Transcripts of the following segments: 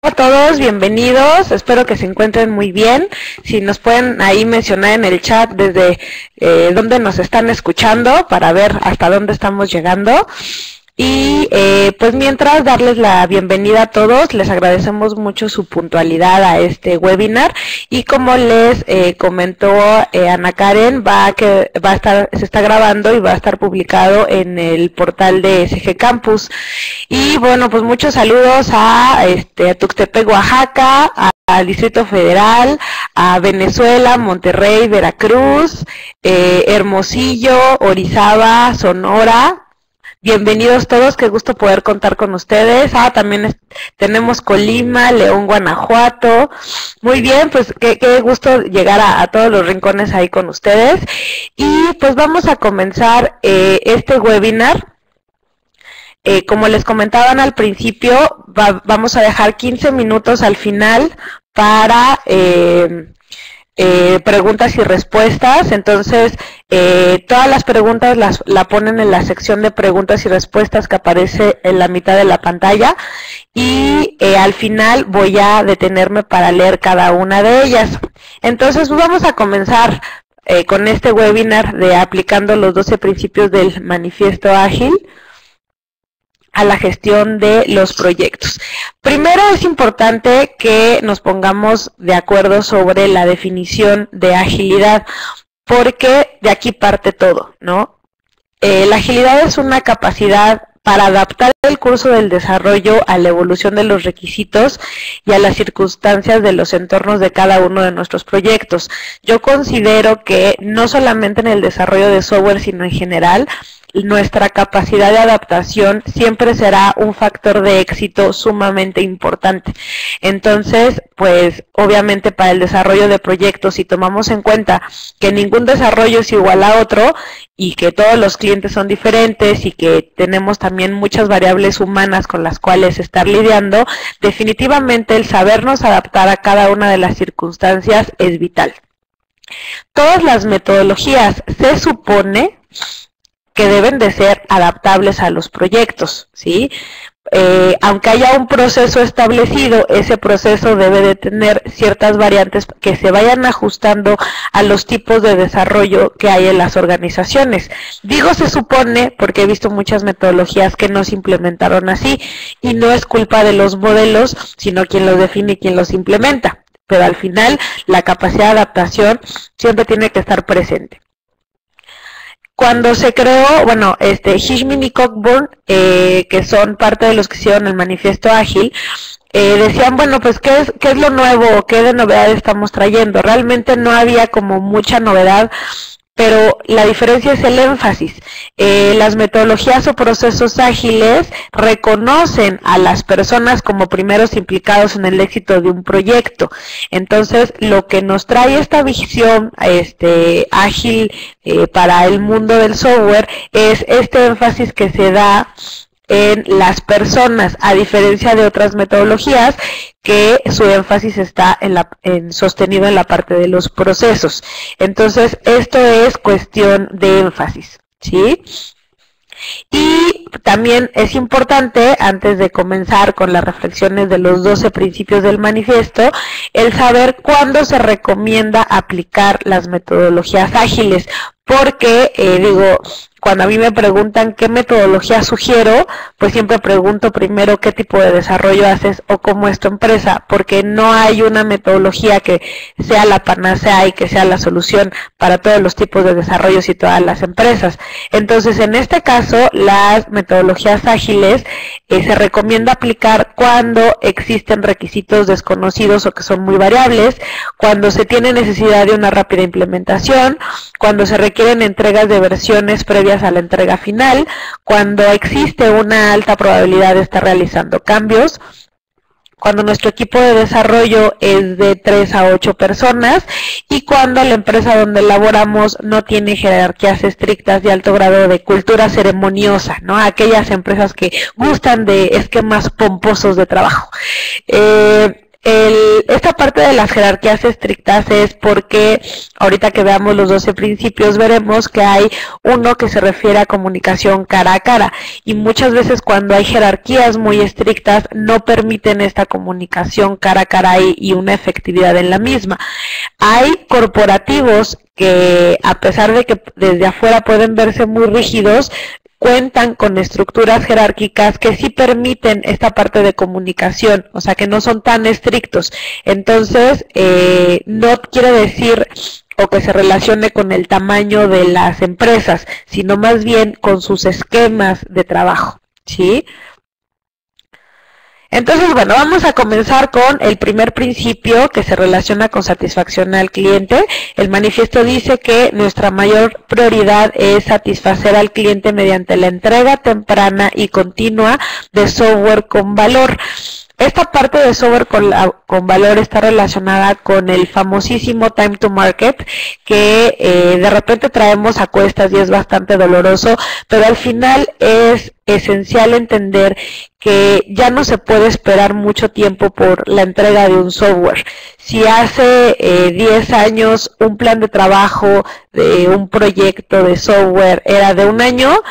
Hola a todos, bienvenidos, espero que se encuentren muy bien. Si nos pueden ahí mencionar en el chat desde dónde nos están escuchando para ver hasta dónde estamos llegando. Y pues mientras darles la bienvenida a todos, les agradecemos mucho su puntualidad a este webinar y como les comentó Ana Karen, se está grabando y va a estar publicado en el portal de SG Campus. Y bueno, pues muchos saludos a Tuxtepec, Oaxaca, al Distrito Federal, a Venezuela, Monterrey, Veracruz, Hermosillo, Orizaba, Sonora. Bienvenidos todos, qué gusto poder contar con ustedes. También tenemos Colima, León, Guanajuato. Muy bien, pues qué gusto llegar a todos los rincones ahí con ustedes. Y pues vamos a comenzar este webinar. Como les comentaban al principio, vamos a dejar 15 minutos al final para preguntas y respuestas. Entonces todas las preguntas la ponen en la sección de preguntas y respuestas que aparece en la mitad de la pantalla y al final voy a detenerme para leer cada una de ellas. Entonces pues vamos a comenzar con este webinar de aplicando los 12 principios del manifiesto ágil a la gestión de los proyectos. Primero es importante que nos pongamos de acuerdo sobre la definición de agilidad, porque de aquí parte todo, ¿no? La agilidad es una capacidad para adaptar el curso del desarrollo a la evolución de los requisitos y a las circunstancias de los entornos de cada uno de nuestros proyectos. Yo considero que no solamente en el desarrollo de software, sino en general, nuestra capacidad de adaptación siempre será un factor de éxito sumamente importante. Entonces, pues obviamente para el desarrollo de proyectos, si tomamos en cuenta que ningún desarrollo es igual a otro y que todos los clientes son diferentes y que tenemos también muchas variables humanas con las cuales estar lidiando, definitivamente el sabernos adaptar a cada una de las circunstancias es vital. Todas las metodologías se supone que deben de ser adaptables a los proyectos, ¿sí? Aunque haya un proceso establecido, ese proceso debe de tener ciertas variantes que se vayan ajustando a los tipos de desarrollo que hay en las organizaciones. Digo se supone porque he visto muchas metodologías que no se implementaron así y no es culpa de los modelos, sino quien los define y quien los implementa. Pero al final la capacidad de adaptación siempre tiene que estar presente. Cuando se creó, bueno, Hirschman y Cockburn, que son parte de los que hicieron el manifiesto ágil, decían, bueno, pues ¿qué es lo nuevo o qué de novedad estamos trayendo? Realmente no había como mucha novedad, pero la diferencia es el énfasis. Las metodologías o procesos ágiles reconocen a las personas como primeros implicados en el éxito de un proyecto. Entonces, lo que nos trae esta visión ágil para el mundo del software es este énfasis que se da en las personas, a diferencia de otras metodologías que su énfasis está sostenido en la parte de los procesos. Entonces, esto es cuestión de énfasis, ¿sí? Y también es importante, antes de comenzar con las reflexiones de los 12 principios del manifiesto, el saber cuándo se recomienda aplicar las metodologías ágiles, porque, cuando a mí me preguntan qué metodología sugiero, pues siempre pregunto primero qué tipo de desarrollo haces o cómo es tu empresa, porque no hay una metodología que sea la panacea y que sea la solución para todos los tipos de desarrollos y todas las empresas. Entonces, en este caso, las metodologías ágiles se recomienda aplicar cuando existen requisitos desconocidos o que son muy variables, cuando se tiene necesidad de una rápida implementación, cuando se requieren entregas de versiones previas a la entrega final, cuando existe una alta probabilidad de estar realizando cambios, cuando nuestro equipo de desarrollo es de 3 a 8 personas y cuando la empresa donde laboramos no tiene jerarquías estrictas de alto grado de cultura ceremoniosa, ¿no? Aquellas empresas que gustan de esquemas pomposos de trabajo. Esta parte de las jerarquías estrictas es porque ahorita que veamos los 12 principios veremos que hay uno que se refiere a comunicación cara a cara, y muchas veces cuando hay jerarquías muy estrictas no permiten esta comunicación cara a cara y una efectividad en la misma. Hay corporativos que, a pesar de que desde afuera pueden verse muy rígidos, cuentan con estructuras jerárquicas que sí permiten esta parte de comunicación, o sea que no son tan estrictos. Entonces, no quiere decir o que se relacione con el tamaño de las empresas, sino más bien con sus esquemas de trabajo, ¿sí? Entonces, bueno, vamos a comenzar con el primer principio que se relaciona con satisfacción al cliente. El manifiesto dice que nuestra mayor prioridad es satisfacer al cliente mediante la entrega temprana y continua de software con valor. Esta parte de software con valor está relacionada con el famosísimo time to market, que de repente traemos a cuestas y es bastante doloroso, pero al final es esencial entender que ya no se puede esperar mucho tiempo por la entrega de un software. Si hace 10 años un plan de trabajo de un proyecto de software era de un año,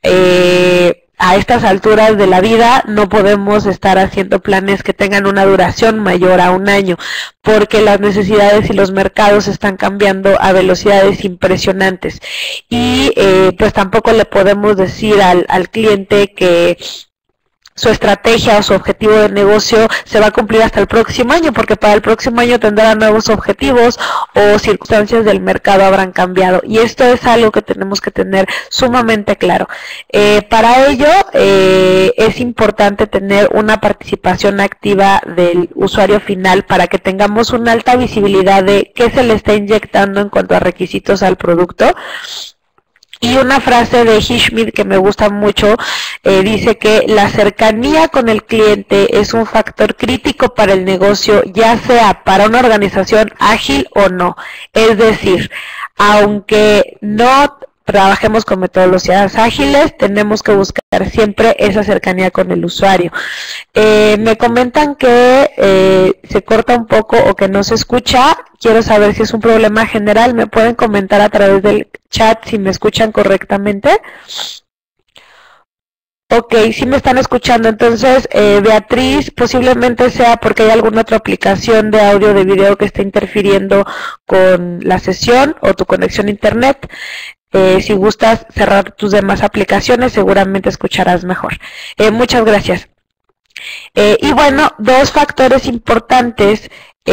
a estas alturas de la vida no podemos estar haciendo planes que tengan una duración mayor a un año, porque las necesidades y los mercados están cambiando a velocidades impresionantes. Y pues tampoco le podemos decir al cliente que su estrategia o su objetivo de negocio se va a cumplir hasta el próximo año, porque para el próximo año tendrá nuevos objetivos o circunstancias del mercado habrán cambiado, y esto es algo que tenemos que tener sumamente claro. Para ello es importante tener una participación activa del usuario final para que tengamos una alta visibilidad de qué se le está inyectando en cuanto a requisitos al producto. Y una frase de Hirschman que me gusta mucho, dice que la cercanía con el cliente es un factor crítico para el negocio, ya sea para una organización ágil o no. Es decir, aunque no trabajemos con metodologías ágiles, tenemos que buscar siempre esa cercanía con el usuario. Me comentan que se corta un poco o que no se escucha. Quiero saber si es un problema general. ¿Me pueden comentar a través del chat si me escuchan correctamente? Ok, sí me están escuchando. Entonces, Beatriz, posiblemente sea porque hay alguna otra aplicación de audio o de video que esté interfiriendo con la sesión o tu conexión a internet. Si gustas cerrar tus demás aplicaciones, seguramente escucharás mejor. Muchas gracias. Y bueno, dos factores importantes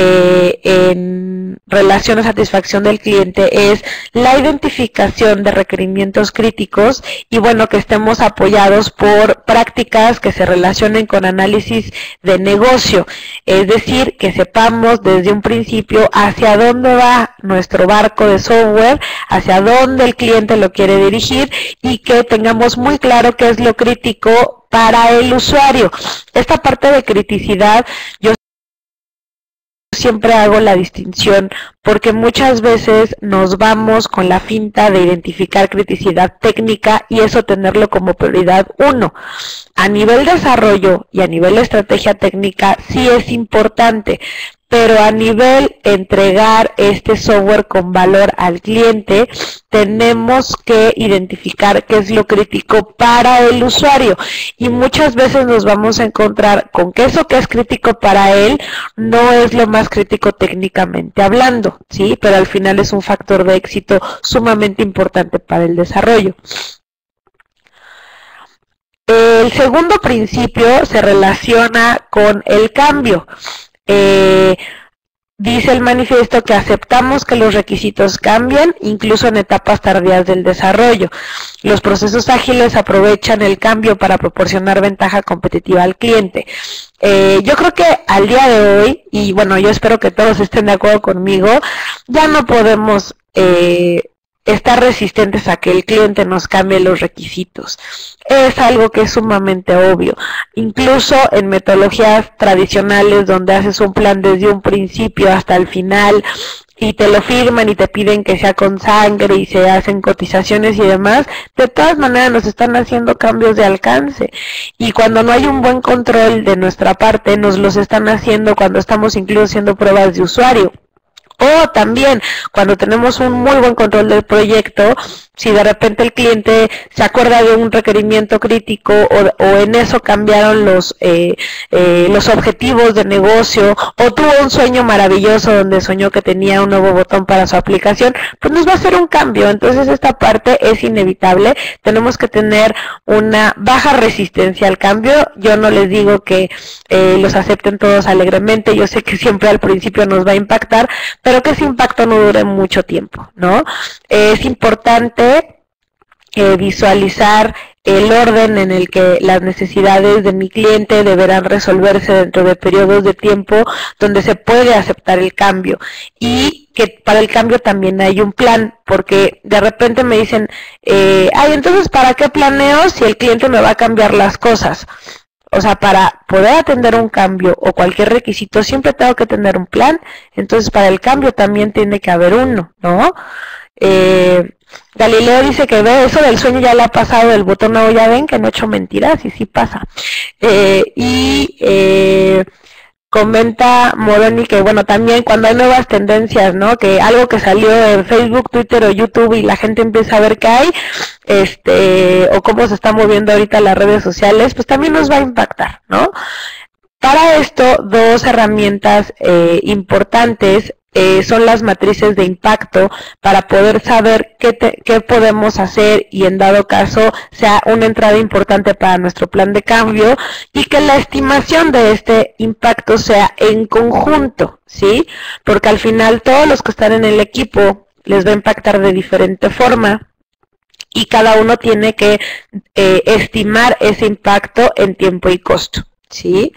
en relación a satisfacción del cliente es la identificación de requerimientos críticos y bueno, que estemos apoyados por prácticas que se relacionen con análisis de negocio, es decir, que sepamos desde un principio hacia dónde va nuestro barco de software, hacia dónde el cliente lo quiere dirigir y que tengamos muy claro qué es lo crítico para el usuario. Esta parte de criticidad, yo siempre hago la distinción porque muchas veces nos vamos con la finta de identificar criticidad técnica y eso tenerlo como prioridad 1. A nivel desarrollo y a nivel estrategia técnica sí es importante, pero a nivel entregar este software con valor al cliente, tenemos que identificar qué es lo crítico para el usuario. Y muchas veces nos vamos a encontrar con que eso que es crítico para él no es lo más crítico técnicamente hablando, ¿sí? Pero al final es un factor de éxito sumamente importante para el desarrollo. El segundo principio se relaciona con el cambio. Dice el manifiesto que aceptamos que los requisitos cambien, incluso en etapas tardías del desarrollo. Los procesos ágiles aprovechan el cambio para proporcionar ventaja competitiva al cliente. Yo creo que al día de hoy, y bueno, yo espero que todos estén de acuerdo conmigo, ya no podemos estar resistentes a que el cliente nos cambie los requisitos. Es algo que es sumamente obvio. Incluso en metodologías tradicionales donde haces un plan desde un principio hasta el final, y te lo firman y te piden que sea con sangre y se hacen cotizaciones y demás, de todas maneras nos están haciendo cambios de alcance, y cuando no hay un buen control de nuestra parte, nos los están haciendo cuando estamos incluso haciendo pruebas de usuario. O también cuando tenemos un muy buen control del proyecto, si de repente el cliente se acuerda de un requerimiento crítico o en eso cambiaron los objetivos de negocio, o tuvo un sueño maravilloso donde soñó que tenía un nuevo botón para su aplicación, pues nos va a hacer un cambio. Entonces esta parte es inevitable, tenemos que tener una baja resistencia al cambio. Yo no les digo que los acepten todos alegremente, yo sé que siempre al principio nos va a impactar, pero que ese impacto no dure mucho tiempo, ¿no? Es importante visualizar el orden en el que las necesidades de mi cliente deberán resolverse dentro de periodos de tiempo donde se puede aceptar el cambio, y que para el cambio también hay un plan, porque de repente me dicen, ay, entonces ¿para qué planeo si el cliente me va a cambiar las cosas? O sea, para poder atender un cambio o cualquier requisito siempre tengo que tener un plan. Entonces para el cambio también tiene que haber uno, ¿no? Galileo dice que ve eso del sueño, ya le ha pasado el botón, no, ya ven que no he hecho mentiras, y sí pasa. Comenta Moroni que, bueno, también cuando hay nuevas tendencias, ¿no? Que algo que salió en Facebook, Twitter o YouTube y la gente empieza a ver qué hay, o cómo se está moviendo ahorita las redes sociales, pues también nos va a impactar, ¿no? Para esto, dos herramientas importantes son las matrices de impacto, para poder saber qué podemos hacer y en dado caso sea una entrada importante para nuestro plan de cambio, y que la estimación de este impacto sea en conjunto, ¿sí? Porque al final todos los que están en el equipo les va a impactar de diferente forma, y cada uno tiene que estimar ese impacto en tiempo y costo, ¿sí?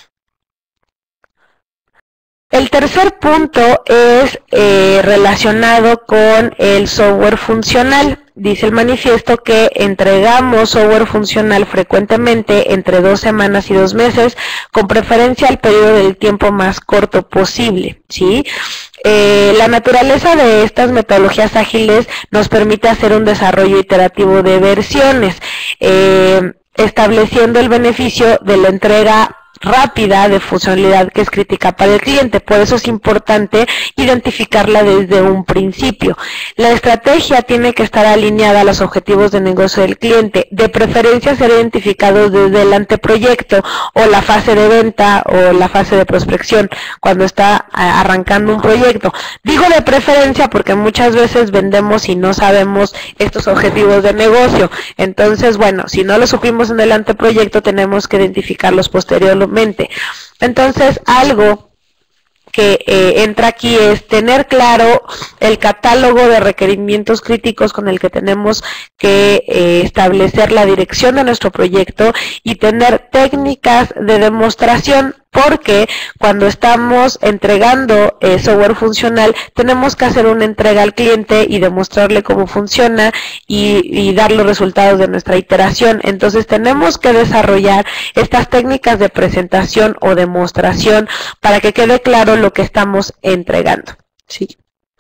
El tercer punto es relacionado con el software funcional. Dice el manifiesto que entregamos software funcional frecuentemente entre 2 semanas y 2 meses, con preferencia al periodo del tiempo más corto posible, ¿sí? La naturaleza de estas metodologías ágiles nos permite hacer un desarrollo iterativo de versiones, estableciendo el beneficio de la entrega rápida de funcionalidad que es crítica para el cliente. Por eso es importante identificarla desde un principio. La estrategia tiene que estar alineada a los objetivos de negocio del cliente, de preferencia ser identificados desde el anteproyecto o la fase de venta o la fase de prospección cuando está arrancando un proyecto. Digo de preferencia porque muchas veces vendemos y no sabemos estos objetivos de negocio. Entonces, bueno, si no lo supimos en el anteproyecto, tenemos que identificarlos posteriormente. Entonces, algo que entra aquí es tener claro el catálogo de requerimientos críticos con el que tenemos que establecer la dirección de nuestro proyecto, y tener técnicas de demostración, porque cuando estamos entregando software funcional tenemos que hacer una entrega al cliente y demostrarle cómo funciona y dar los resultados de nuestra iteración. Entonces tenemos que desarrollar estas técnicas de presentación o demostración para que quede claro lo que estamos entregando, ¿sí?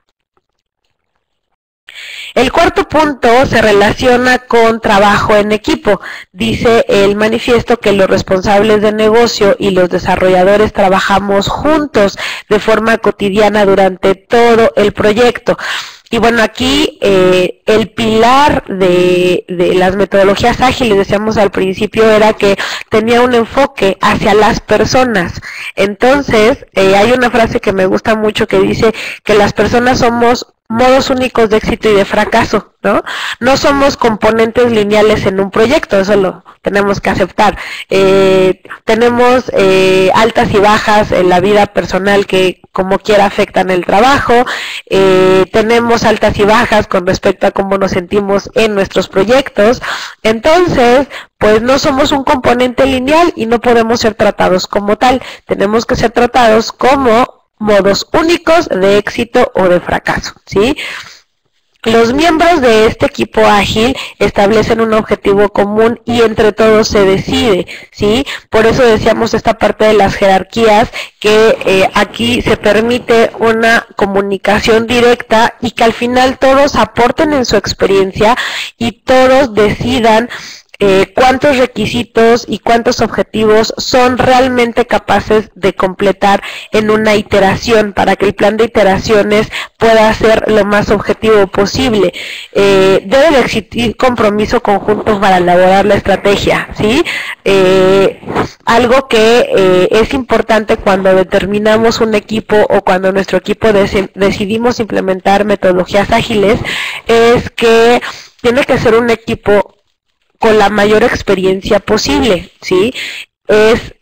El cuarto punto se relaciona con trabajo en equipo. Dice el manifiesto que los responsables de negocio y los desarrolladores trabajamos juntos de forma cotidiana durante todo el proyecto. Y bueno, aquí el pilar de las metodologías ágiles, decíamos al principio, era que tenía un enfoque hacia las personas. Entonces, hay una frase que me gusta mucho que dice que las personas somos modos únicos de éxito y de fracaso, ¿no? No somos componentes lineales en un proyecto, eso lo tenemos que aceptar. Tenemos altas y bajas en la vida personal que como quiera afectan el trabajo, tenemos altas y bajas con respecto a cómo nos sentimos en nuestros proyectos. Entonces, pues no somos un componente lineal y no podemos ser tratados como tal, tenemos que ser tratados como modos únicos de éxito o de fracaso, ¿sí? Los miembros de este equipo ágil establecen un objetivo común y entre todos se decide, ¿sí? Por eso decíamos esta parte de las jerarquías, que aquí se permite una comunicación directa y que al final todos aporten en su experiencia y todos decidan cuántos requisitos y cuántos objetivos son realmente capaces de completar en una iteración para que el plan de iteraciones pueda ser lo más objetivo posible. Debe de existir compromiso conjunto para elaborar la estrategia, ¿sí? Algo que es importante cuando determinamos un equipo o cuando nuestro equipo decidimos implementar metodologías ágiles es que tiene que ser un equipo con la mayor experiencia posible, ¿sí? Es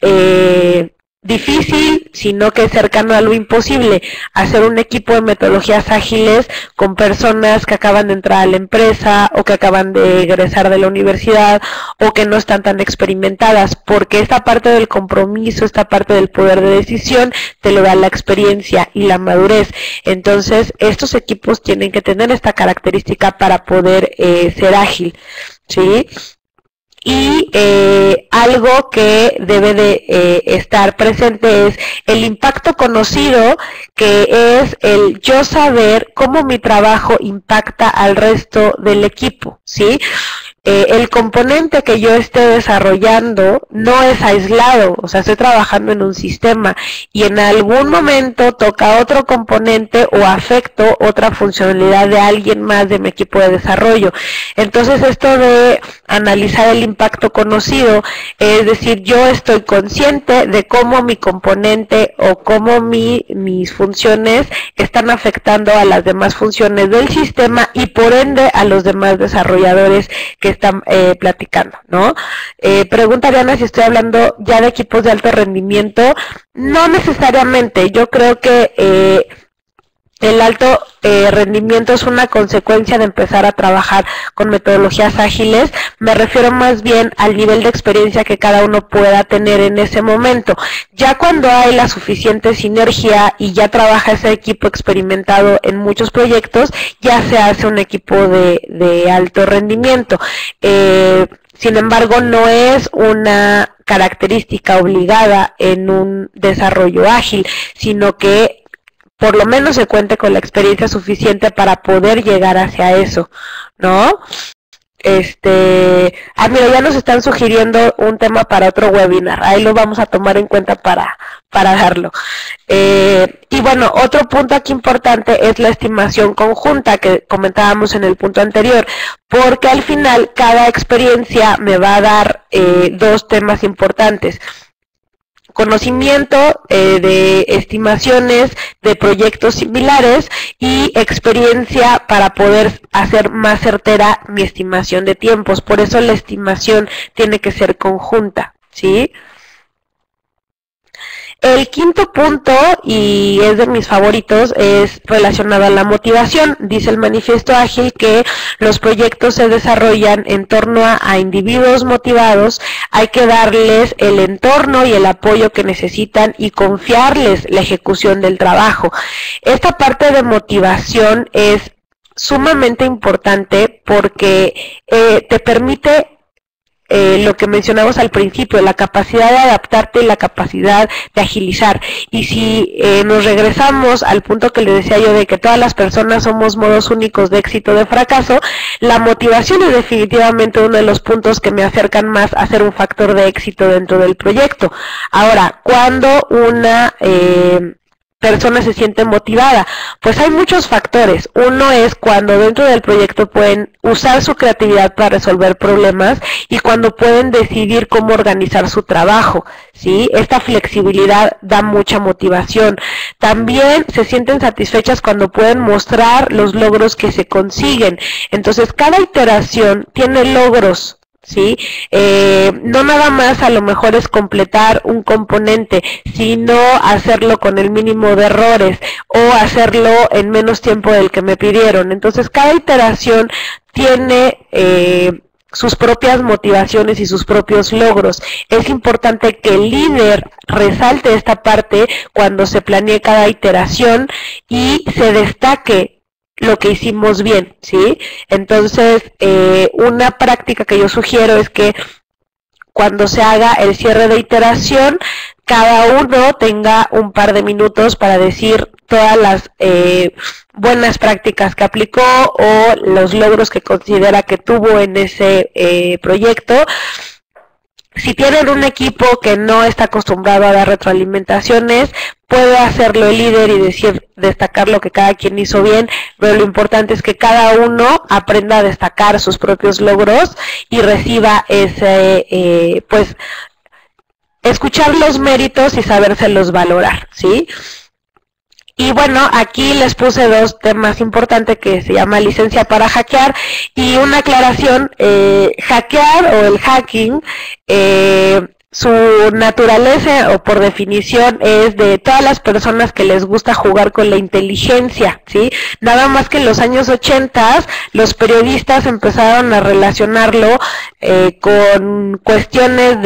difícil, sino que es cercano a lo imposible, hacer un equipo de metodologías ágiles con personas que acaban de entrar a la empresa o que acaban de egresar de la universidad o que no están tan experimentadas, porque esta parte del compromiso, esta parte del poder de decisión, te lo da la experiencia y la madurez. Entonces, estos equipos tienen que tener esta característica para poder ser ágil, ¿sí? Y algo que debe de estar presente es el impacto conocido, que es el yo saber cómo mi trabajo impacta al resto del equipo, ¿sí? El componente que yo esté desarrollando no es aislado, o sea, estoy trabajando en un sistema y en algún momento toca otro componente o afecto otra funcionalidad de alguien más de mi equipo de desarrollo. Entonces, esto de analizar el impacto conocido, es decir, yo estoy consciente de cómo mi componente o cómo mis funciones están afectando a las demás funciones del sistema y por ende a los demás desarrolladores que están platicando, ¿no? Pregunta Diana si estoy hablando ya de equipos de alto rendimiento. No necesariamente, yo creo que el alto rendimiento es una consecuencia de empezar a trabajar con metodologías ágiles. Me refiero más bien al nivel de experiencia que cada uno pueda tener en ese momento. Ya cuando hay la suficiente sinergia y ya trabaja ese equipo experimentado en muchos proyectos, ya se hace un equipo de alto rendimiento. Sin embargo, no es una característica obligada en un desarrollo ágil, sino que por lo menos se cuente con la experiencia suficiente para poder llegar hacia eso, ¿no? Mira, ya nos están sugiriendo un tema para otro webinar, ahí lo vamos a tomar en cuenta para darlo. Y bueno, otro punto aquí importante es la estimación conjunta que comentábamos en el punto anterior, porque al final cada experiencia me va a dar dos temas importantes: conocimiento de estimaciones de proyectos similares y experiencia para poder hacer más certera mi estimación de tiempos. Por eso la estimación tiene que ser conjunta, ¿sí? El quinto punto, y es de mis favoritos, es relacionado a la motivación. Dice el manifiesto ágil que los proyectos se desarrollan en torno a individuos motivados. Hay que darles el entorno y el apoyo que necesitan y confiarles la ejecución del trabajo. Esta parte de motivación es sumamente importante porque te permite lo que mencionamos al principio, la capacidad de adaptarte y la capacidad de agilizar. Y si nos regresamos al punto que le decía yo de que todas las personas somos modos únicos de éxito o de fracaso, la motivación es definitivamente uno de los puntos que me acercan más a ser un factor de éxito dentro del proyecto. Ahora, cuando una persona se siente motivada, pues hay muchos factores. Uno es cuando dentro del proyecto pueden usar su creatividad para resolver problemas y cuando pueden decidir cómo organizar su trabajo, ¿sí? Esta flexibilidad da mucha motivación. También se sienten satisfechas cuando pueden mostrar los logros que se consiguen. Entonces, cada iteración tiene logros, ¿sí? No nada más a lo mejor es completar un componente, sino hacerlo con el mínimo de errores o hacerlo en menos tiempo del que me pidieron. Entonces, cada iteración tiene sus propias motivaciones y sus propios logros. Es importante que el líder resalte esta parte cuando se planee cada iteración y se destaque lo que hicimos bien, ¿sí? Entonces, una práctica que yo sugiero es que cuando se haga el cierre de iteración, cada uno tenga un par de minutos para decir todas las buenas prácticas que aplicó o los logros que considera que tuvo en ese proyecto. Si tienen un equipo que no está acostumbrado a dar retroalimentaciones, puede hacerlo el líder y destacar lo que cada quien hizo bien, pero lo importante es que cada uno aprenda a destacar sus propios logros y reciba ese, pues, escuchar los méritos y sabérselos valorar, ¿sí? Y bueno, aquí les puse dos temas importantes que se llama licencia para hackear y una aclaración, hackear o el hacking, su naturaleza o por definición es de todas las personas que les gusta jugar con la inteligencia, ¿sí? Nada más que en los años 80 los periodistas empezaron a relacionarlo con cuestiones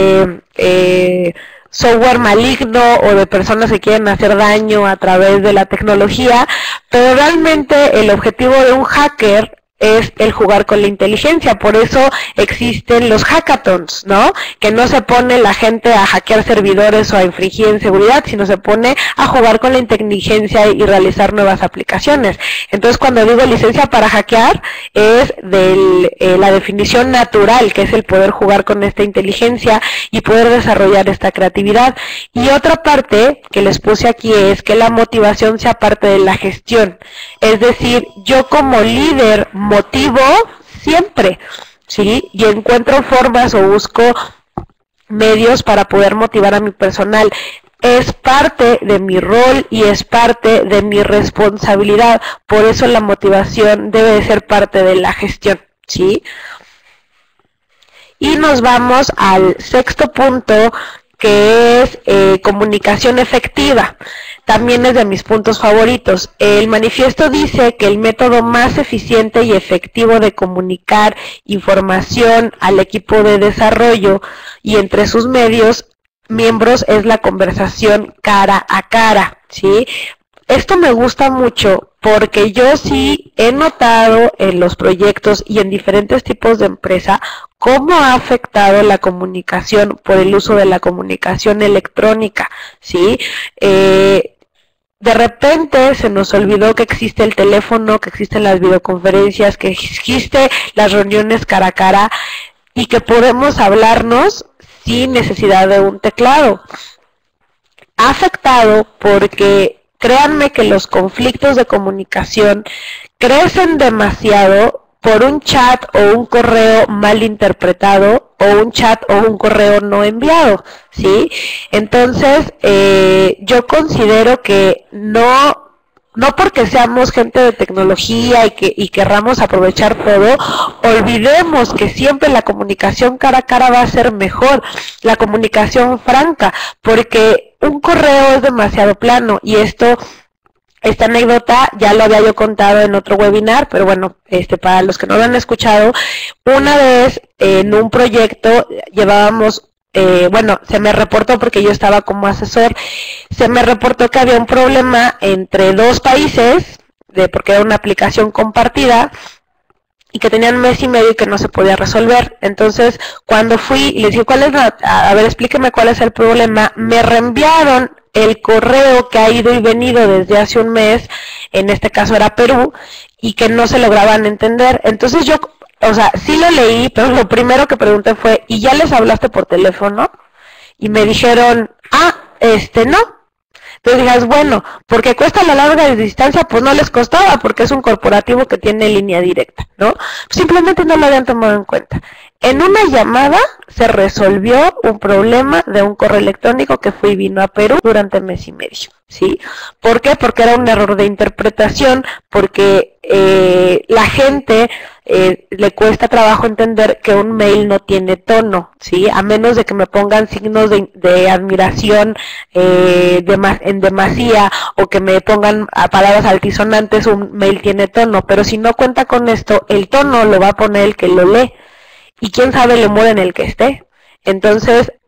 de software maligno o de personas que quieren hacer daño a través de la tecnología, pero realmente el objetivo de un hacker es el jugar con la inteligencia, por eso existen los hackathons, ¿no? Que no se pone la gente a hackear servidores o a infringir en seguridad, sino se pone a jugar con la inteligencia y realizar nuevas aplicaciones. Entonces, cuando digo licencia para hackear, es de la definición natural, que es el poder jugar con esta inteligencia y poder desarrollar esta creatividad. Y otra parte que les puse aquí es que la motivación sea parte de la gestión, es decir, yo como líder motivo siempre, ¿sí? Y encuentro formas o busco medios para poder motivar a mi personal. Es parte de mi rol y es parte de mi responsabilidad. Por eso la motivación debe de ser parte de la gestión, ¿sí? Y nos vamos al sexto punto, que es comunicación efectiva. También es de mis puntos favoritos. El manifiesto dice que el método más eficiente y efectivo de comunicar información al equipo de desarrollo y entre sus miembros es la conversación cara a cara, ¿sí? Esto me gusta mucho porque yo sí he notado en los proyectos y en diferentes tipos de empresa cómo ha afectado la comunicación por el uso de la comunicación electrónica, ¿sí? De repente se nos olvidó que existe el teléfono, que existen las videoconferencias, que existe las reuniones cara a cara y que podemos hablarnos sin necesidad de un teclado. Ha afectado porque créanme que los conflictos de comunicación crecen demasiado por un chat o un correo mal interpretado o un chat o un correo no enviado, ¿sí? Entonces, yo considero que no porque seamos gente de tecnología y querramos aprovechar todo, olvidemos que siempre la comunicación cara a cara va a ser mejor, la comunicación franca, porque un correo es demasiado plano y esta anécdota ya lo había yo contado en otro webinar, pero bueno, para los que no lo han escuchado, una vez en un proyecto llevábamos, se me reportó porque yo estaba como asesor, se me reportó que había un problema entre dos países, porque era una aplicación compartida, y que tenían mes y medio y que no se podía resolver. Entonces, cuando fui y les dije, explíqueme cuál es el problema, me reenviaron el correo que ha ido y venido desde hace un mes, en este caso era Perú, y que no se lograban entender. Entonces yo, sí lo leí, pero lo primero que pregunté fue, ¿y ya les hablaste por teléfono? Y me dijeron, no. Entonces digas, bueno, porque cuesta la larga distancia, pues no les costaba, porque es un corporativo que tiene línea directa, ¿no? Simplemente no lo habían tomado en cuenta. En una llamada se resolvió un problema de un correo electrónico que fue y vino a Perú durante mes y medio, ¿sí? ¿Por qué? Porque era un error de interpretación, porque la gente le cuesta trabajo entender que un mail no tiene tono, ¿sí? A menos de que me pongan signos de admiración en demasía o que me pongan palabras altisonantes, un mail tiene tono, pero si no cuenta con esto, el tono lo va a poner el que lo lee y quién sabe el humor en el que esté. Entonces,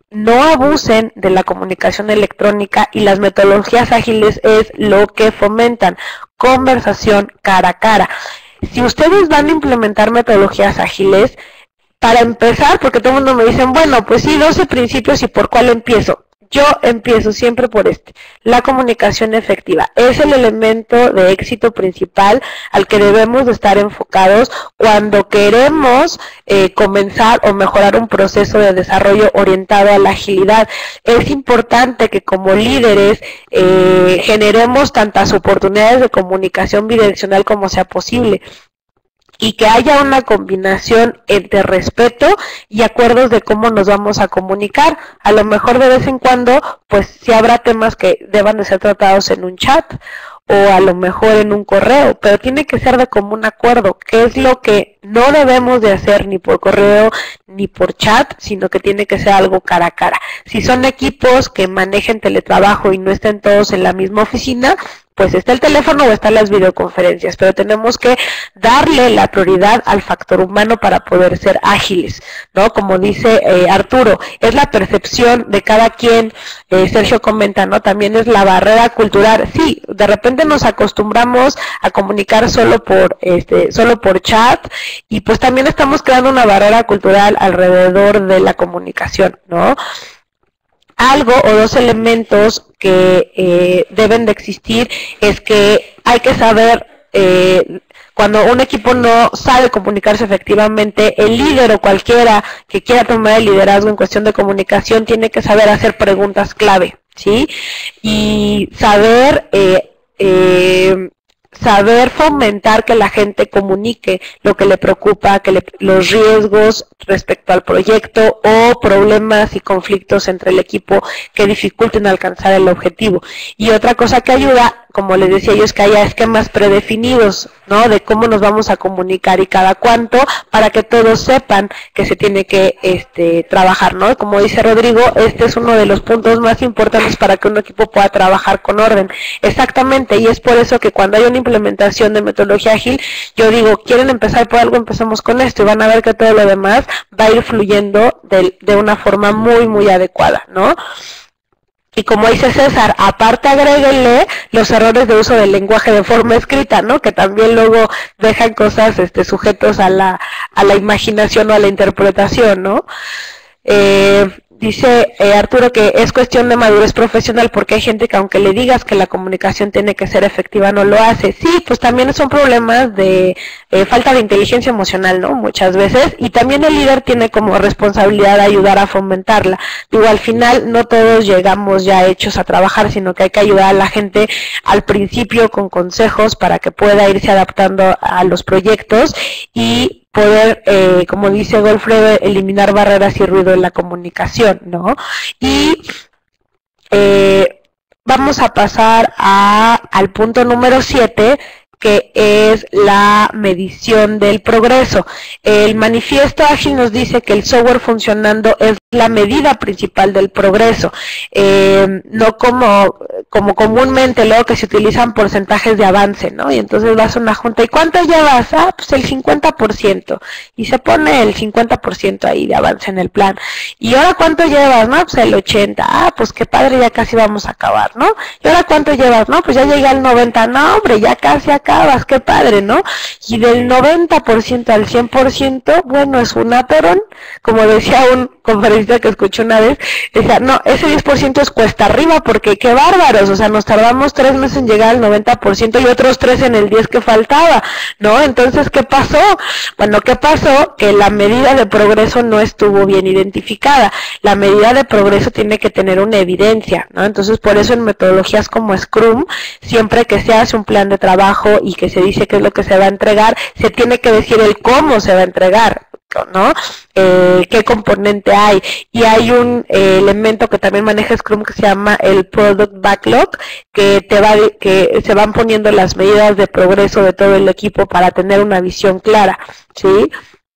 no abusen de la comunicación electrónica, y las metodologías ágiles es lo que fomentan conversación cara a cara. Si ustedes van a implementar metodologías ágiles, para empezar, porque todo el mundo me dice, bueno, pues sí, 12 principios, ¿y por cuál empiezo? Yo empiezo siempre por la comunicación efectiva. Es el elemento de éxito principal al que debemos de estar enfocados cuando queremos comenzar o mejorar un proceso de desarrollo orientado a la agilidad. Es importante que como líderes generemos tantas oportunidades de comunicación bidireccional como sea posible, y que haya una combinación entre respeto y acuerdos de cómo nos vamos a comunicar. A lo mejor de vez en cuando, pues sí habrá temas que deban de ser tratados en un chat o a lo mejor en un correo, pero tiene que ser de común acuerdo, que es lo que no debemos de hacer ni por correo ni por chat, sino que tiene que ser algo cara a cara. Si son equipos que manejen teletrabajo y no estén todos en la misma oficina, pues está el teléfono o están las videoconferencias, pero tenemos que darle la prioridad al factor humano para poder ser ágiles, ¿no? Como dice Arturo, es la percepción de cada quien. Sergio comenta, ¿no? También es la barrera cultural. Sí, de repente nos acostumbramos a comunicar solo por chat, y pues también estamos creando una barrera cultural alrededor de la comunicación, ¿no? Algo o dos elementos que deben de existir es que hay que saber, cuando un equipo no sabe comunicarse efectivamente, el líder o cualquiera que quiera tomar el liderazgo en cuestión de comunicación tiene que saber hacer preguntas clave, ¿sí? Y saber fomentar que la gente comunique lo que le preocupa, los riesgos respecto al proyecto o problemas y conflictos entre el equipo que dificulten alcanzar el objetivo. Y otra cosa que ayuda, como les decía yo, es que haya esquemas predefinidos, ¿no? De cómo nos vamos a comunicar y cada cuánto, para que todos sepan que se tiene que trabajar, ¿no? Como dice Rodrigo, este es uno de los puntos más importantes para que un equipo pueda trabajar con orden. Exactamente, y es por eso que cuando hay una implementación de metodología ágil, yo digo, quieren empezar por algo, empecemos con esto, y van a ver que todo lo demás va a ir fluyendo de una forma muy, muy adecuada, ¿no? Y como dice César, aparte agréguenle los errores de uso del lenguaje de forma escrita, ¿no? Que también luego dejan cosas sujetos a la imaginación o a la interpretación, ¿no? Dice Arturo que es cuestión de madurez profesional, porque hay gente que aunque le digas que la comunicación tiene que ser efectiva, no lo hace. Sí, pues también son problemas de falta de inteligencia emocional, ¿no? Muchas veces, y también el líder tiene como responsabilidad ayudar a fomentarla. Digo, al final no todos llegamos ya hechos a trabajar, sino que hay que ayudar a la gente al principio con consejos para que pueda irse adaptando a los proyectos y poder, como dice Goldfredo, eliminar barreras y ruido en la comunicación, ¿no? Y vamos a pasar al punto número 7, que es la medición del progreso. El manifiesto ágil nos dice que el software funcionando es la medida principal del progreso, no como comúnmente luego que se utilizan porcentajes de avance, ¿no? Y entonces vas a una junta, ¿y cuánto llevas? Ah, pues el 50%, y se pone el 50% ahí de avance en el plan. ¿Y ahora cuánto llevas? No, pues el 80%. Ah, pues qué padre, ya casi vamos a acabar, ¿no? ¿Y ahora cuánto llevas? No, pues ya llegué al 90%. No, hombre, ya casi acabas, qué padre, ¿no? Y del 90% al 100%, bueno, es un aperón. Como decía un conferencista que escuché una vez, decía, no, ese 10% es cuesta arriba, porque qué bárbaros, o sea, nos tardamos 3 meses en llegar al 90% y otros 3 en el 10 que faltaba, ¿no? Entonces, ¿qué pasó? Bueno, ¿qué pasó? Que la medida de progreso no estuvo bien identificada. La medida de progreso tiene que tener una evidencia, ¿no? Entonces, por eso en metodologías como Scrum, siempre que se hace un plan de trabajo y que se dice qué es lo que se va a entregar, se tiene que decir el cómo se va a entregar, ¿no? Qué componente hay, y hay un elemento que también maneja Scrum que se llama el Product Backlog, que se van poniendo las medidas de progreso de todo el equipo para tener una visión clara, ¿sí?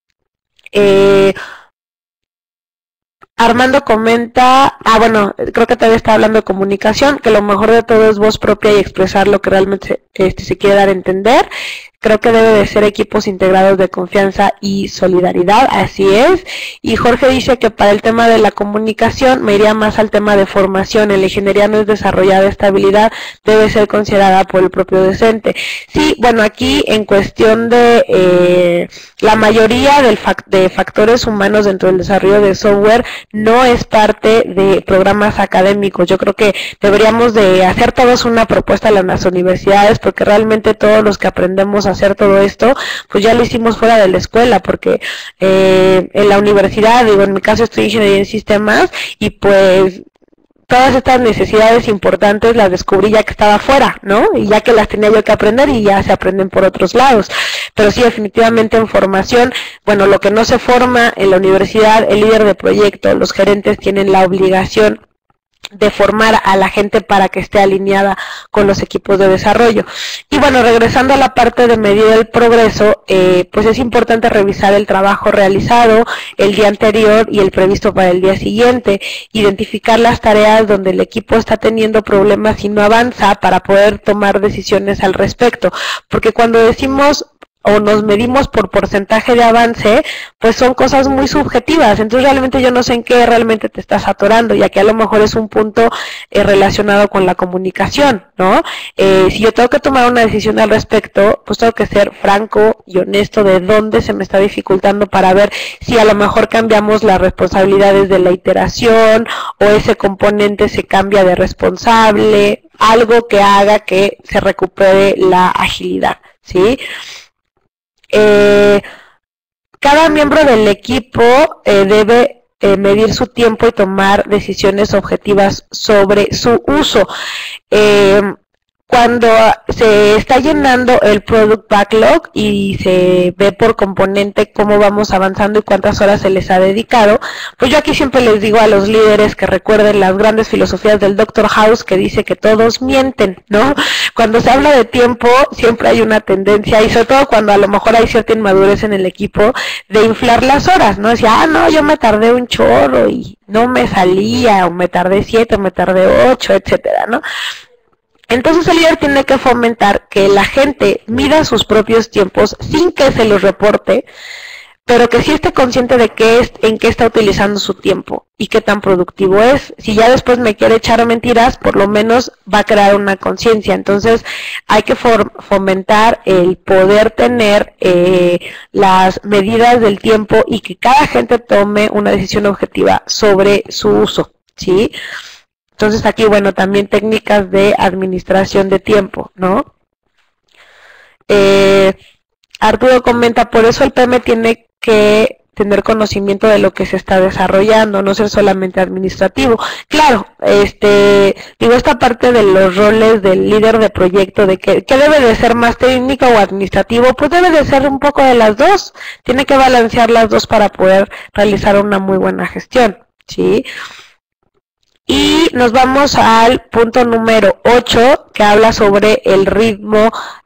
Armando comenta, bueno, creo que todavía está hablando de comunicación, que lo mejor de todo es voz propia y expresar lo que realmente se quiere dar a entender. creo que debe de ser equipos integrados de confianza y solidaridad, así es. Y Jorge dice que para el tema de la comunicación me iría más al tema de formación. En la ingeniería no es desarrollada esta habilidad, debe ser considerada por el propio docente. Sí, bueno, aquí en cuestión de la mayoría de factores humanos dentro del desarrollo de software no es parte de programas académicos. Yo creo que deberíamos de hacer todos una propuesta en las universidades, porque realmente todos los que aprendemos a hacer todo esto, pues ya lo hicimos fuera de la escuela, porque en la universidad, digo, en mi caso estoy en ingeniería en sistemas, y pues todas estas necesidades importantes las descubrí ya que estaba afuera, ¿no? Y ya que las tenía yo que aprender, y ya se aprenden por otros lados. Pero sí, definitivamente en formación, bueno, lo que no se forma en la universidad, el líder de proyecto, los gerentes tienen la obligación de formar a la gente para que esté alineada con los equipos de desarrollo. Y bueno, regresando a la parte de medir el progreso, pues es importante revisar el trabajo realizado el día anterior y el previsto para el día siguiente, identificar las tareas donde el equipo está teniendo problemas y no avanza para poder tomar decisiones al respecto, porque cuando decimos o nos medimos por porcentaje de avance, pues son cosas muy subjetivas. Entonces realmente yo no sé en qué realmente te estás atorando, ya que a lo mejor es un punto relacionado con la comunicación, ¿no? Si yo tengo que tomar una decisión al respecto, pues tengo que ser franco y honesto de dónde se me está dificultando, para ver si a lo mejor cambiamos las responsabilidades de la iteración, o ese componente se cambia de responsable, algo que haga que se recupere la agilidad, ¿sí? Cada miembro del equipo debe medir su tiempo y tomar decisiones objetivas sobre su uso. Cuando se está llenando el Product Backlog y se ve por componente cómo vamos avanzando y cuántas horas se les ha dedicado, pues yo aquí siempre les digo a los líderes que recuerden las grandes filosofías del Dr. House, que dice que todos mienten, ¿no? Cuando se habla de tiempo siempre hay una tendencia, y sobre todo cuando a lo mejor hay cierta inmadurez en el equipo, de inflar las horas, ¿no? Decía, no, yo me tardé un chorro y no me salía, o me tardé 7, o me tardé 8, etcétera, ¿no? Entonces el líder tiene que fomentar que la gente mida sus propios tiempos sin que se los reporte, pero que sí esté consciente de en qué está utilizando su tiempo y qué tan productivo es. Si ya después me quiere echar mentiras, por lo menos va a crear una conciencia. Entonces hay que fomentar el poder tener las medidas del tiempo, y que cada gente tome una decisión objetiva sobre su uso, ¿sí? Entonces aquí, bueno, también técnicas de administración de tiempo, ¿no? Arturo comenta, por eso el PM tiene que tener conocimiento de lo que se está desarrollando, no ser solamente administrativo. Claro, digo, esta parte de los roles del líder de proyecto, de que debe de ser más técnico o administrativo, pues debe de ser un poco de las dos. Tiene que balancear las dos para poder realizar una muy buena gestión, ¿sí? Y nos vamos al punto número 8, que habla sobre el ritmo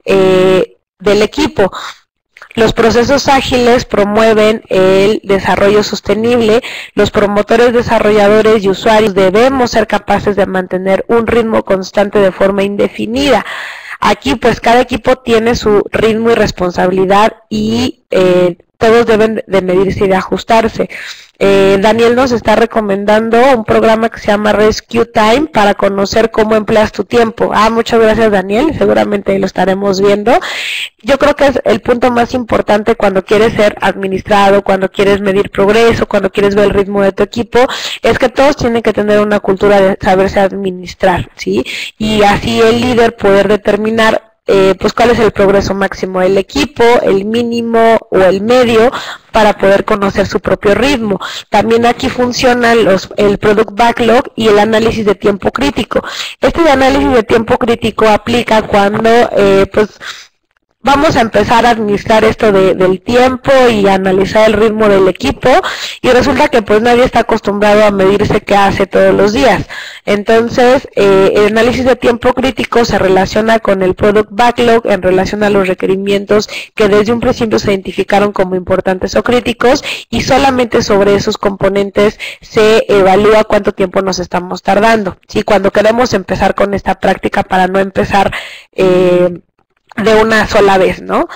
del equipo. Los procesos ágiles promueven el desarrollo sostenible. Los promotores, desarrolladores y usuarios debemos ser capaces de mantener un ritmo constante de forma indefinida. Aquí pues cada equipo tiene su ritmo y responsabilidad, y todos deben de medirse y de ajustarse. Daniel nos está recomendando un programa que se llama Rescue Time para conocer cómo empleas tu tiempo. Muchas gracias, Daniel, seguramente lo estaremos viendo. Yo creo que es el punto más importante cuando quieres ser administrado, cuando quieres medir progreso, cuando quieres ver el ritmo de tu equipo, es que todos tienen que tener una cultura de saberse administrar, ¿sí? Y así el líder poder determinar pues cuál es el progreso máximo del equipo, el mínimo o el medio, para poder conocer su propio ritmo. También aquí funcionan el Product Backlog y el análisis de tiempo crítico. Este de análisis de tiempo crítico aplica cuando pues vamos a empezar a administrar esto del tiempo y a analizar el ritmo del equipo, y resulta que pues nadie está acostumbrado a medirse qué hace todos los días. Entonces el análisis de tiempo crítico se relaciona con el Product Backlog en relación a los requerimientos que desde un principio se identificaron como importantes o críticos, y solamente sobre esos componentes se evalúa cuánto tiempo nos estamos tardando. ¿Sí? Cuando queremos empezar con esta práctica, para no empezar de una sola vez, ¿no?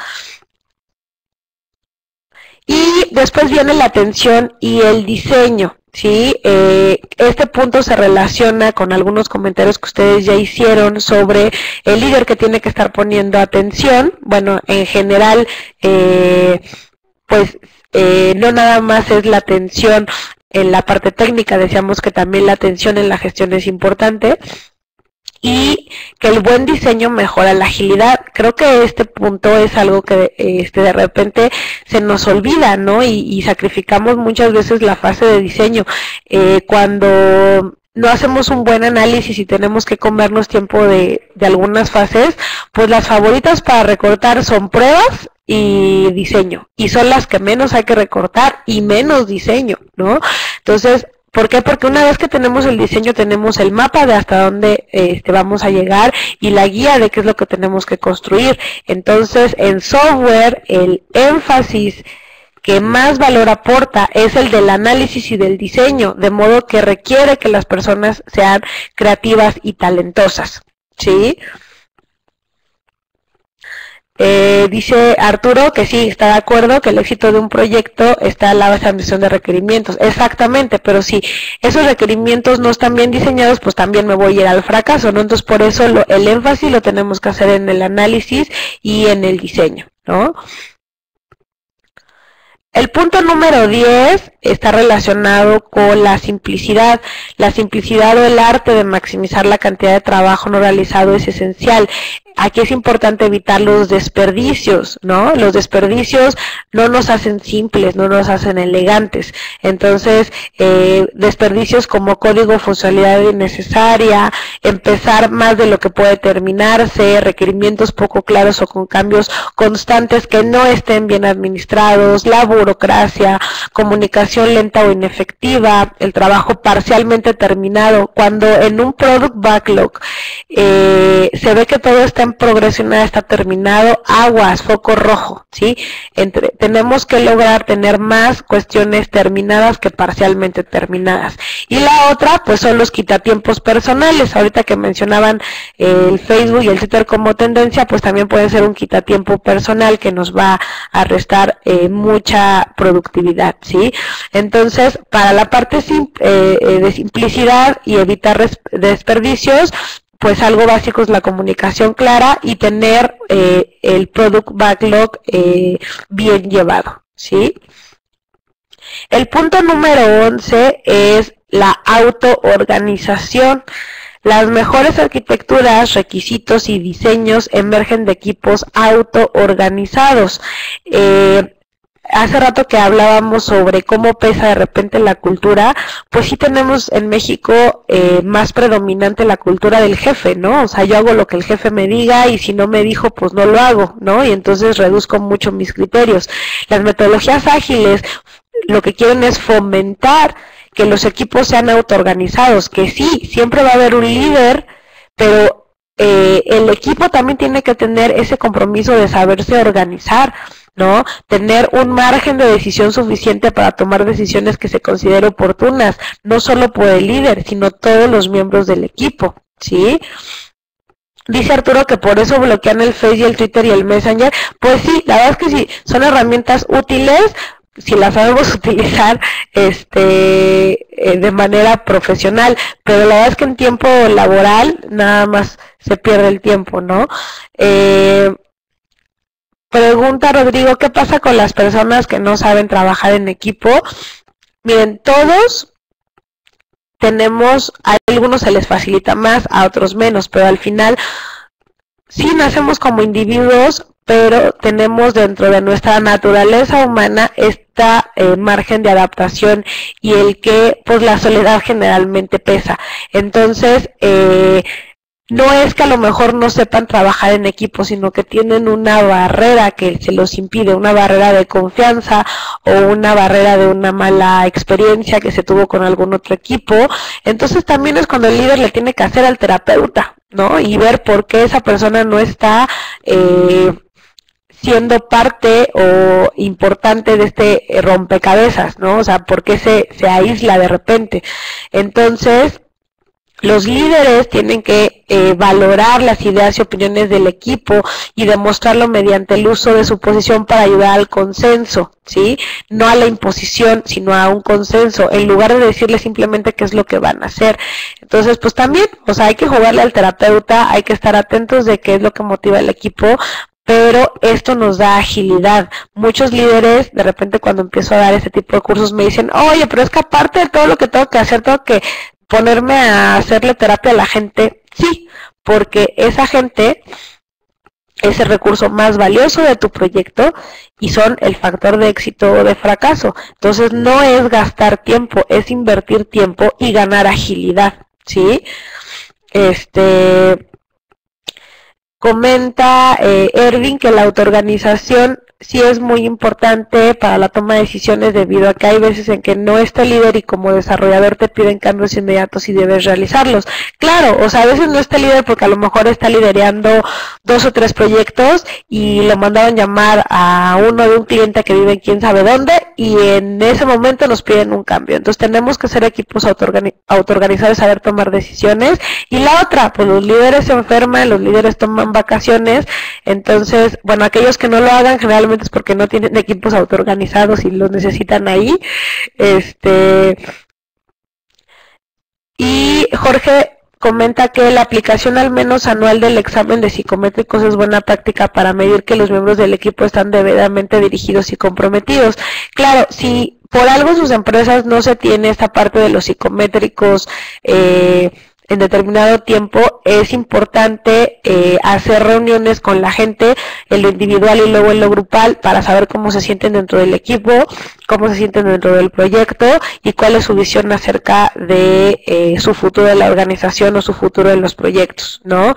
Y después viene la atención y el diseño, ¿sí? Este punto se relaciona con algunos comentarios que ustedes ya hicieron sobre el líder que tiene que estar poniendo atención. Bueno, en general, pues no nada más es la atención en la parte técnica, decíamos que también la atención en la gestión es importante. Y que el buen diseño mejora la agilidad. Creo que este punto es algo que de repente se nos olvida, ¿no? Y sacrificamos muchas veces la fase de diseño. Cuando no hacemos un buen análisis y tenemos que comernos tiempo de algunas fases, pues las favoritas para recortar son pruebas y diseño. Y son las que menos hay que recortar y menos diseño, ¿no? Entonces, ¿por qué? Porque una vez que tenemos el diseño, tenemos el mapa de hasta dónde vamos a llegar y la guía de qué es lo que tenemos que construir. Entonces, en software, el énfasis que más valor aporta es el del análisis y del diseño, de modo que requiere que las personas sean creativas y talentosas, ¿sí? Dice Arturo que sí, está de acuerdo que el éxito de un proyecto está en la admisión de requerimientos. Exactamente, pero si esos requerimientos no están bien diseñados, pues también me voy a ir al fracaso, ¿no? Entonces, por eso el énfasis lo tenemos que hacer en el análisis y en el diseño, ¿no? El punto número 10 está relacionado con la simplicidad. La simplicidad o el arte de maximizar la cantidad de trabajo no realizado es esencial. Aquí es importante evitar los desperdicios, ¿no? Los desperdicios no nos hacen simples, no nos hacen elegantes. Entonces, desperdicios como código, funcionalidad innecesaria, empezar más de lo que puede terminarse, requerimientos poco claros o con cambios constantes que no estén bien administrados, la burocracia, comunicación lenta o inefectiva, el trabajo parcialmente terminado. Cuando en un product backlog se ve que todo está en progresión, nada está terminado, aguas, foco rojo, ¿sí? Tenemos que lograr tener más cuestiones terminadas que parcialmente terminadas. Y la otra, pues son los quitatiempos personales. Ahorita que mencionaban el Facebook y el Twitter como tendencia, pues también puede ser un quitatiempo personal que nos va a restar mucha productividad, ¿sí? Entonces, para la parte de simplicidad y evitar desperdicios, pues algo básico es la comunicación clara y tener el product backlog bien llevado, ¿sí? El punto número 11 es la autoorganización. Las mejores arquitecturas, requisitos y diseños emergen de equipos autoorganizados. Hace rato que hablábamos sobre cómo pesa de repente la cultura, pues sí tenemos en México más predominante la cultura del jefe, ¿no? O sea, yo hago lo que el jefe me diga y si no me dijo, pues no lo hago, ¿no? Y entonces reduzco mucho mis criterios. Las metodologías ágiles lo que quieren es fomentar que los equipos sean autoorganizados, que sí, siempre va a haber un líder, pero el equipo también tiene que tener ese compromiso de saberse organizar, ¿no? Tener un margen de decisión suficiente para tomar decisiones que se consideren oportunas, no solo por el líder, sino todos los miembros del equipo, ¿sí? Dice Arturo que por eso bloquean el Face y el Twitter y el Messenger. Pues sí, la verdad es que sí, son herramientas útiles si las sabemos utilizar de manera profesional, pero la verdad es que en tiempo laboral nada más se pierde el tiempo, ¿no? Pregunta Rodrigo, ¿qué pasa con las personas que no saben trabajar en equipo? Miren, todos tenemos, a algunos se les facilita más, a otros menos, pero al final sí nacemos como individuos, pero tenemos dentro de nuestra naturaleza humana esta margen de adaptación y el que pues la soledad generalmente pesa. Entonces, no es que a lo mejor no sepan trabajar en equipo, sino que tienen una barrera que se los impide, una barrera de confianza o una barrera de una mala experiencia que se tuvo con algún otro equipo. Entonces también es cuando el líder le tiene que hacer al terapeuta, ¿no? Y ver por qué esa persona no está siendo parte o importante de este rompecabezas, ¿no? O sea, por qué se aísla de repente. Entonces, Los líderes tienen que valorar las ideas y opiniones del equipo y demostrarlo mediante el uso de su posición para ayudar al consenso, ¿sí? No a la imposición, sino a un consenso, en lugar de decirles simplemente qué es lo que van a hacer. Entonces, pues también, o sea, hay que jugarle al terapeuta, hay que estar atentos de qué es lo que motiva al equipo, pero esto nos da agilidad. Muchos líderes, de repente cuando empiezo a dar este tipo de cursos, me dicen, oye, pero es que aparte de todo lo que tengo que hacer, tengo que ponerme a hacerle terapia a la gente. Sí, porque esa gente es el recurso más valioso de tu proyecto y son el factor de éxito o de fracaso. Entonces no es gastar tiempo, es invertir tiempo y ganar agilidad, ¿sí? Comenta Erwin que la autoorganización sí es muy importante para la toma de decisiones, debido a que hay veces en que no está el líder y como desarrollador te piden cambios inmediatos y debes realizarlos. Claro, o sea, a veces no está el líder porque a lo mejor está liderando 2 o 3 proyectos y lo mandaron llamar a uno de un cliente que vive en quién sabe dónde y en ese momento nos piden un cambio. Entonces tenemos que ser equipos autoorganizados, saber tomar decisiones. Y la otra, pues los líderes se enferman, los líderes toman vacaciones. Entonces, bueno, aquellos que no lo hagan generalmente es porque no tienen equipos autoorganizados y los necesitan ahí. Y Jorge comenta que la aplicación al menos anual del examen de psicométricos es buena práctica para medir que los miembros del equipo están debidamente dirigidos y comprometidos. Claro, si por algo en sus empresas no se tiene esta parte de los psicométricos en determinado tiempo, es importante hacer reuniones con la gente, en lo individual y luego en lo grupal, para saber cómo se sienten dentro del equipo, cómo se sienten dentro del proyecto y cuál es su visión acerca de su futuro de la organización o su futuro en los proyectos, ¿no?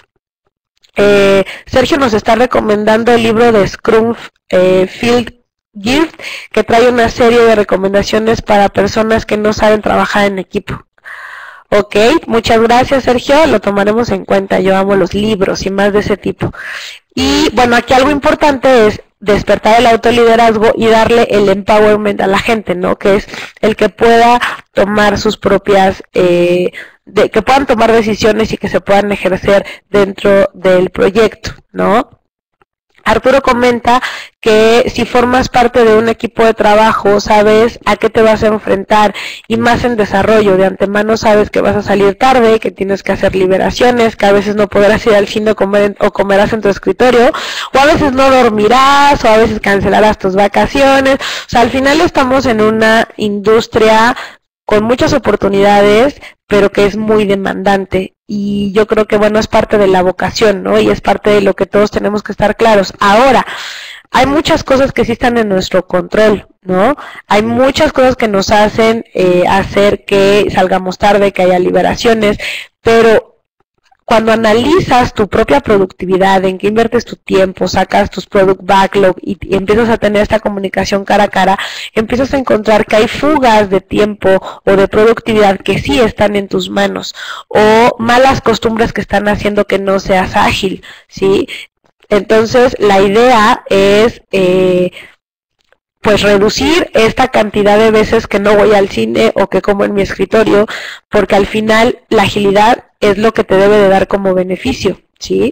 Sergio nos está recomendando el libro de Scrum Field Gift, que trae una serie de recomendaciones para personas que no saben trabajar en equipo. Ok, muchas gracias Sergio, lo tomaremos en cuenta. Yo amo los libros y más de ese tipo. Y bueno, aquí algo importante es despertar el autoliderazgo y darle el empowerment a la gente, ¿no? Que es el que pueda tomar sus propias, que puedan tomar decisiones y que se puedan ejercer dentro del proyecto, ¿no? Arturo comenta que si formas parte de un equipo de trabajo, sabes a qué te vas a enfrentar, y más en desarrollo. De antemano sabes que vas a salir tarde, que tienes que hacer liberaciones, que a veces no podrás ir al cine o comerás en tu escritorio, o a veces no dormirás, o a veces cancelarás tus vacaciones. O sea, al final estamos en una industria con muchas oportunidades, pero que es muy demandante. Y yo creo que, bueno, es parte de la vocación, ¿no? Y es parte de lo que todos tenemos que estar claros. Ahora, hay muchas cosas que sí están en nuestro control, ¿no? Hay muchas cosas que nos hacen hacer que salgamos tarde, que haya liberaciones, pero cuando analizas tu propia productividad, en qué inviertes tu tiempo, sacas tus product backlog y empiezas a tener esta comunicación cara a cara, empiezas a encontrar que hay fugas de tiempo o de productividad que sí están en tus manos, o malas costumbres que están haciendo que no seas ágil, ¿sí? Entonces, la idea es pues reducir esta cantidad de veces que no voy al cine o que como en mi escritorio, porque al final la agilidad es lo que te debe de dar como beneficio, ¿sí?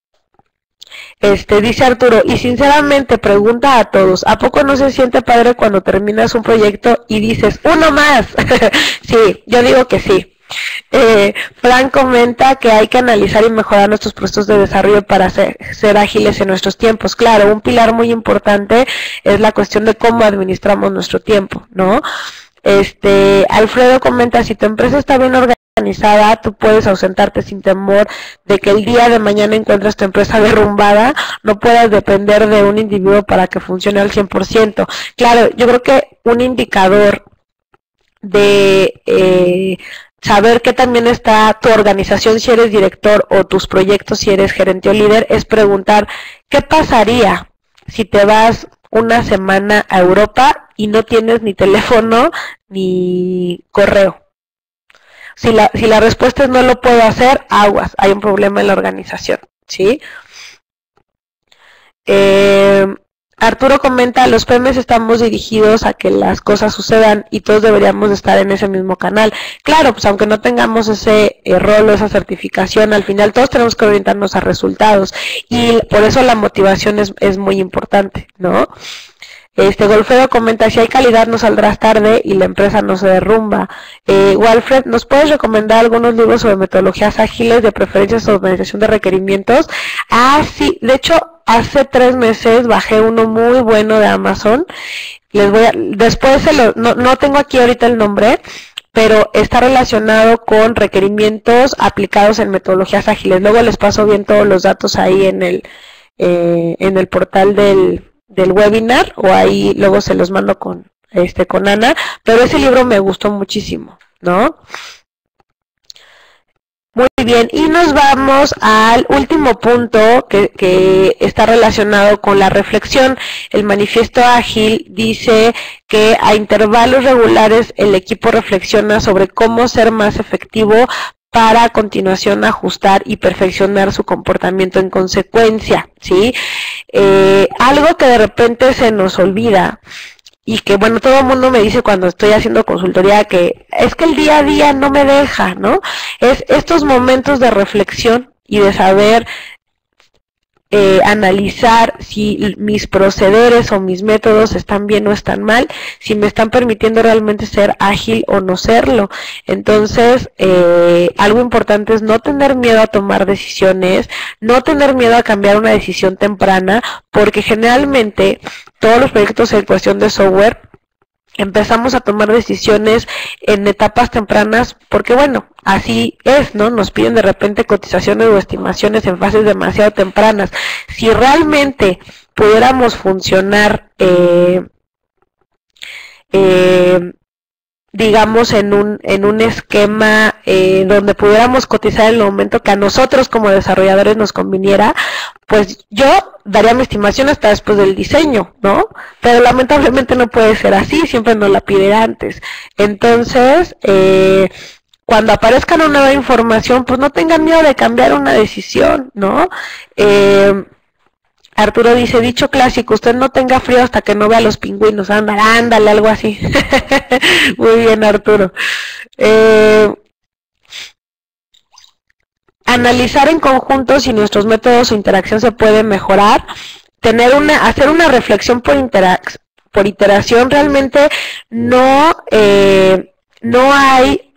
Dice Arturo, y sinceramente pregunta a todos, ¿a poco no se siente padre cuando terminas un proyecto y dices, uno más? Sí, yo digo que sí. Frank comenta que hay que analizar y mejorar nuestros procesos de desarrollo para ser ágiles en nuestros tiempos. Claro, un pilar muy importante es la cuestión de cómo administramos nuestro tiempo, ¿no? Alfredo comenta, si tu empresa está bien organizada, tú puedes ausentarte sin temor de que el día de mañana encuentres tu empresa derrumbada, no puedas depender de un individuo para que funcione al 100%. Claro, yo creo que un indicador de saber que también está tu organización si eres director o tus proyectos si eres gerente o líder, es preguntar, ¿qué pasaría si te vas una semana a Europa y no tienes ni teléfono ni correo? Si la respuesta es no lo puedo hacer, aguas, hay un problema en la organización, ¿sí? Arturo comenta, los PMs estamos dirigidos a que las cosas sucedan y todos deberíamos estar en ese mismo canal. Claro, pues aunque no tengamos ese rol o esa certificación, al final todos tenemos que orientarnos a resultados y por eso la motivación es muy importante, ¿no? Golfedo comenta, si hay calidad no saldrás tarde y la empresa no se derrumba. Walfred, ¿nos puedes recomendar algunos libros sobre metodologías ágiles, de preferencia sobre organización de requerimientos? Sí, de hecho, hace 3 meses bajé uno muy bueno de Amazon. Después no tengo aquí ahorita el nombre, pero está relacionado con requerimientos aplicados en metodologías ágiles. Luego les paso bien todos los datos ahí en el portal del webinar, o ahí luego se los mando con Ana, pero ese libro me gustó muchísimo, ¿no? Muy bien, y nos vamos al último punto que está relacionado con la reflexión. El manifiesto ágil dice que a intervalos regulares el equipo reflexiona sobre cómo ser más efectivo para a continuación ajustar y perfeccionar su comportamiento en consecuencia, ¿sí? Algo que de repente se nos olvida y que, bueno, todo el mundo me dice cuando estoy haciendo consultoría que es que el día a día no me deja, ¿no? Es estos momentos de reflexión y de saber analizar si mis procederes o mis métodos están bien o están mal, si me están permitiendo realmente ser ágil o no serlo. Entonces, algo importante es no tener miedo a tomar decisiones, no tener miedo a cambiar una decisión temprana, porque generalmente todos los proyectos en cuestión de software empezamos a tomar decisiones en etapas tempranas porque, bueno, así es, ¿no? Nos piden de repente cotizaciones o estimaciones en fases demasiado tempranas. Si realmente pudiéramos funcionar, digamos, en un esquema donde pudiéramos cotizar en el momento que a nosotros como desarrolladores nos conviniera, pues yo daría mi estimación hasta después del diseño, ¿no? Pero lamentablemente no puede ser así, siempre nos la pide antes. Entonces, cuando aparezca una nueva información, pues no tengan miedo de cambiar una decisión, ¿no? Arturo dice, dicho clásico, usted no tenga frío hasta que no vea los pingüinos. Ándale, algo así. Muy bien, Arturo. Analizar en conjunto si nuestros métodos o interacción se pueden mejorar. Hacer una reflexión por iteración. Realmente no hay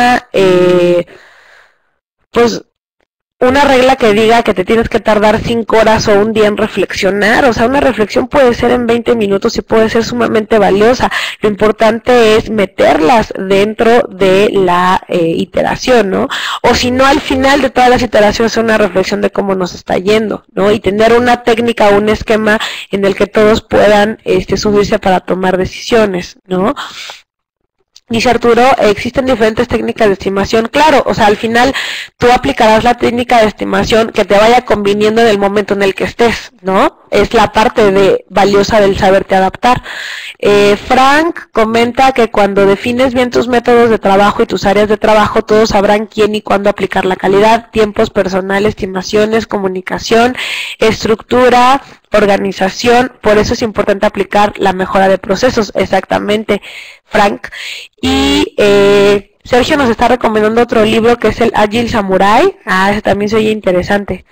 una regla que diga que te tienes que tardar 5 horas o un día en reflexionar. O sea, una reflexión puede ser en 20 minutos y puede ser sumamente valiosa. Lo importante es meterlas dentro de la iteración, ¿no? O si no, al final de todas las iteraciones, una reflexión de cómo nos está yendo, ¿no? Y tener una técnica o un esquema en el que todos puedan subirse para tomar decisiones, ¿no? Dice Arturo, existen diferentes técnicas de estimación. Claro, o sea, al final tú aplicarás la técnica de estimación que te vaya conviniendo en el momento en el que estés, ¿no? Es la parte valiosa del saberte adaptar. Frank comenta que cuando defines bien tus métodos de trabajo y tus áreas de trabajo, todos sabrán quién y cuándo aplicar la calidad, tiempos personales, estimaciones, comunicación, estructura, organización. Por eso es importante aplicar la mejora de procesos. Exactamente, Frank. Y Sergio nos está recomendando otro libro que es el Agile Samurai. Ese también se oye interesante.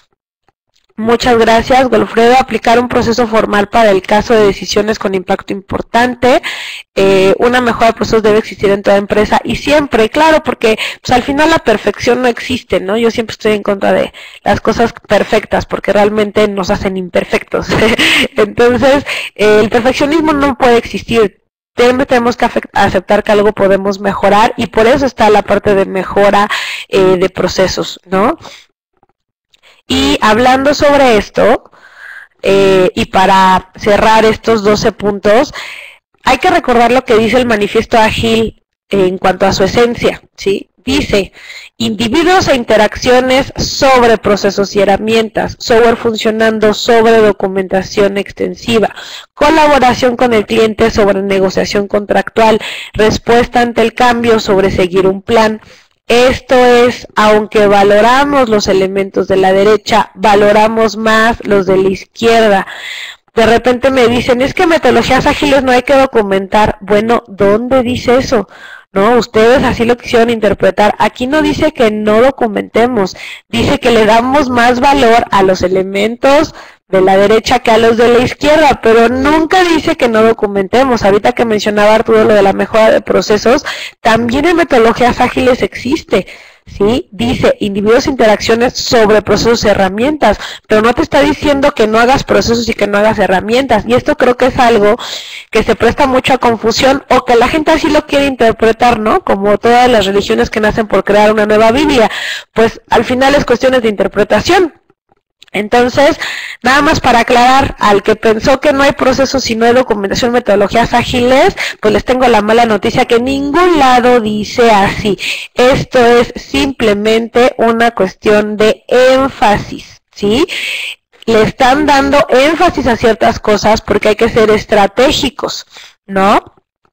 Muchas gracias, Golfredo. Aplicar un proceso formal para el caso de decisiones con impacto importante. Una mejora de procesos debe existir en toda empresa y siempre, claro, porque pues, al final la perfección no existe, ¿no? Yo siempre estoy en contra de las cosas perfectas porque realmente nos hacen imperfectos. Entonces, el perfeccionismo no puede existir. Tenemos que aceptar que algo podemos mejorar y por eso está la parte de mejora de procesos, ¿no? Y hablando sobre esto, y para cerrar estos 12 puntos, hay que recordar lo que dice el manifiesto ágil en cuanto a su esencia, ¿sí? Dice, individuos e interacciones sobre procesos y herramientas, software funcionando sobre documentación extensiva, colaboración con el cliente sobre negociación contractual, respuesta ante el cambio sobre seguir un plan. Esto es, aunque valoramos los elementos de la derecha, valoramos más los de la izquierda. de repente me dicen, es que metodologías ágiles no hay que documentar. Bueno, ¿dónde dice eso? No, ustedes así lo quisieron interpretar. Aquí no dice que no documentemos, dice que le damos más valor a los elementos de la derecha que a los de la izquierda, pero nunca dice que no documentemos. Ahorita que mencionaba Arturo lo de la mejora de procesos, también en metodologías ágiles existe. ¿Sí? Dice individuos e interacciones sobre procesos y herramientas, pero no te está diciendo que no hagas procesos y que no hagas herramientas, y esto creo que es algo que se presta mucho a confusión, o que la gente así lo quiere interpretar, ¿no? Como todas las religiones que nacen por crear una nueva Biblia, pues al final es cuestiones de interpretación. Entonces, nada más para aclarar, al que pensó que no hay procesos y no hay documentación, metodologías ágiles, pues les tengo la mala noticia que en ningún lado dice así. Esto es simplemente una cuestión de énfasis, ¿sí? Le están dando énfasis a ciertas cosas porque hay que ser estratégicos, ¿no?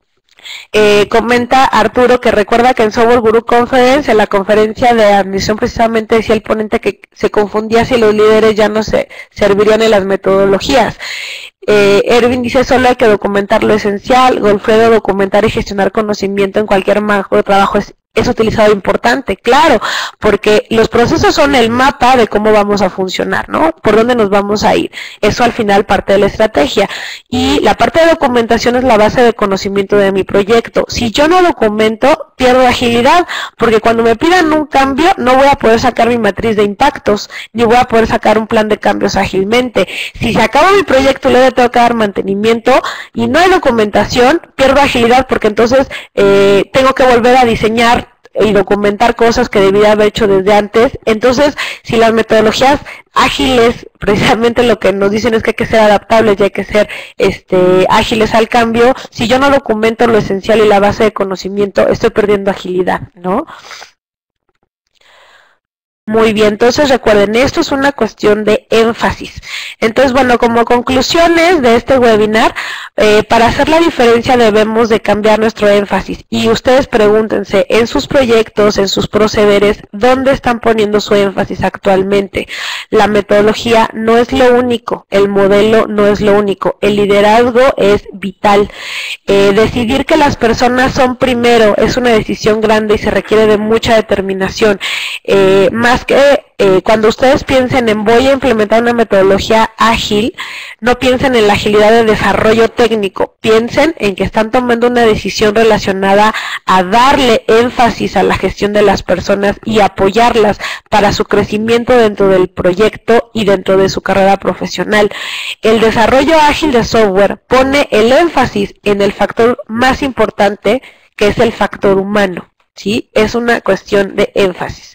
Comenta Arturo que recuerda que en Software Guru Conference, en la conferencia de admisión, precisamente decía el ponente que se confundía si los líderes ya no se servirían en las metodologías. Erwin dice, solo hay que documentar lo esencial. Golfredo, documentar y gestionar conocimiento en cualquier marco de trabajo es utilizado importante, claro, porque los procesos son el mapa de cómo vamos a funcionar, ¿no? Por dónde nos vamos a ir. Eso al final parte de la estrategia. Y la parte de documentación es la base de conocimiento de mi proyecto. Si yo no documento, pierdo agilidad, porque cuando me pidan un cambio, no voy a poder sacar mi matriz de impactos, ni voy a poder sacar un plan de cambios ágilmente. Si se acaba mi proyecto y luego tengo que dar mantenimiento y no hay documentación, pierdo agilidad, porque entonces tengo que volver a diseñar y documentar cosas que debía haber hecho desde antes. Entonces, si las metodologías ágiles precisamente lo que nos dicen es que hay que ser adaptables y hay que ser ágiles al cambio, si yo no documento lo esencial y la base de conocimiento, estoy perdiendo agilidad, ¿no? Muy bien, entonces recuerden, esto es una cuestión de énfasis. Entonces, bueno, como conclusiones de este webinar, para hacer la diferencia debemos de cambiar nuestro énfasis. Y ustedes pregúntense, en sus proyectos, en sus procederes, ¿dónde están poniendo su énfasis actualmente? La metodología no es lo único, el modelo no es lo único, el liderazgo es vital. Decidir que las personas son primero es una decisión grande y se requiere de mucha determinación. Más que cuando ustedes piensen en voy a implementar una metodología ágil, no piensen en la agilidad de desarrollo técnico, piensen en que están tomando una decisión relacionada a darle énfasis a la gestión de las personas y apoyarlas para su crecimiento dentro del proyecto y dentro de su carrera profesional. El desarrollo ágil de software pone el énfasis en el factor más importante, que es el factor humano, ¿sí? Es una cuestión de énfasis.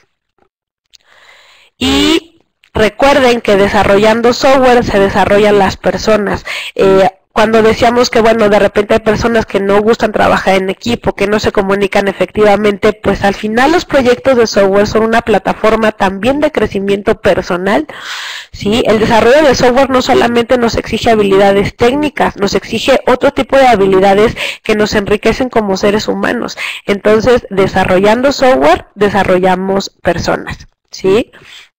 Y recuerden que desarrollando software se desarrollan las personas. Cuando decíamos que, bueno, de repente hay personas que no gustan trabajar en equipo, que no se comunican efectivamente, pues al final los proyectos de software son una plataforma también de crecimiento personal, ¿sí? El desarrollo de software no solamente nos exige habilidades técnicas, nos exige otro tipo de habilidades que nos enriquecen como seres humanos. Entonces, desarrollando software, desarrollamos personas, ¿sí?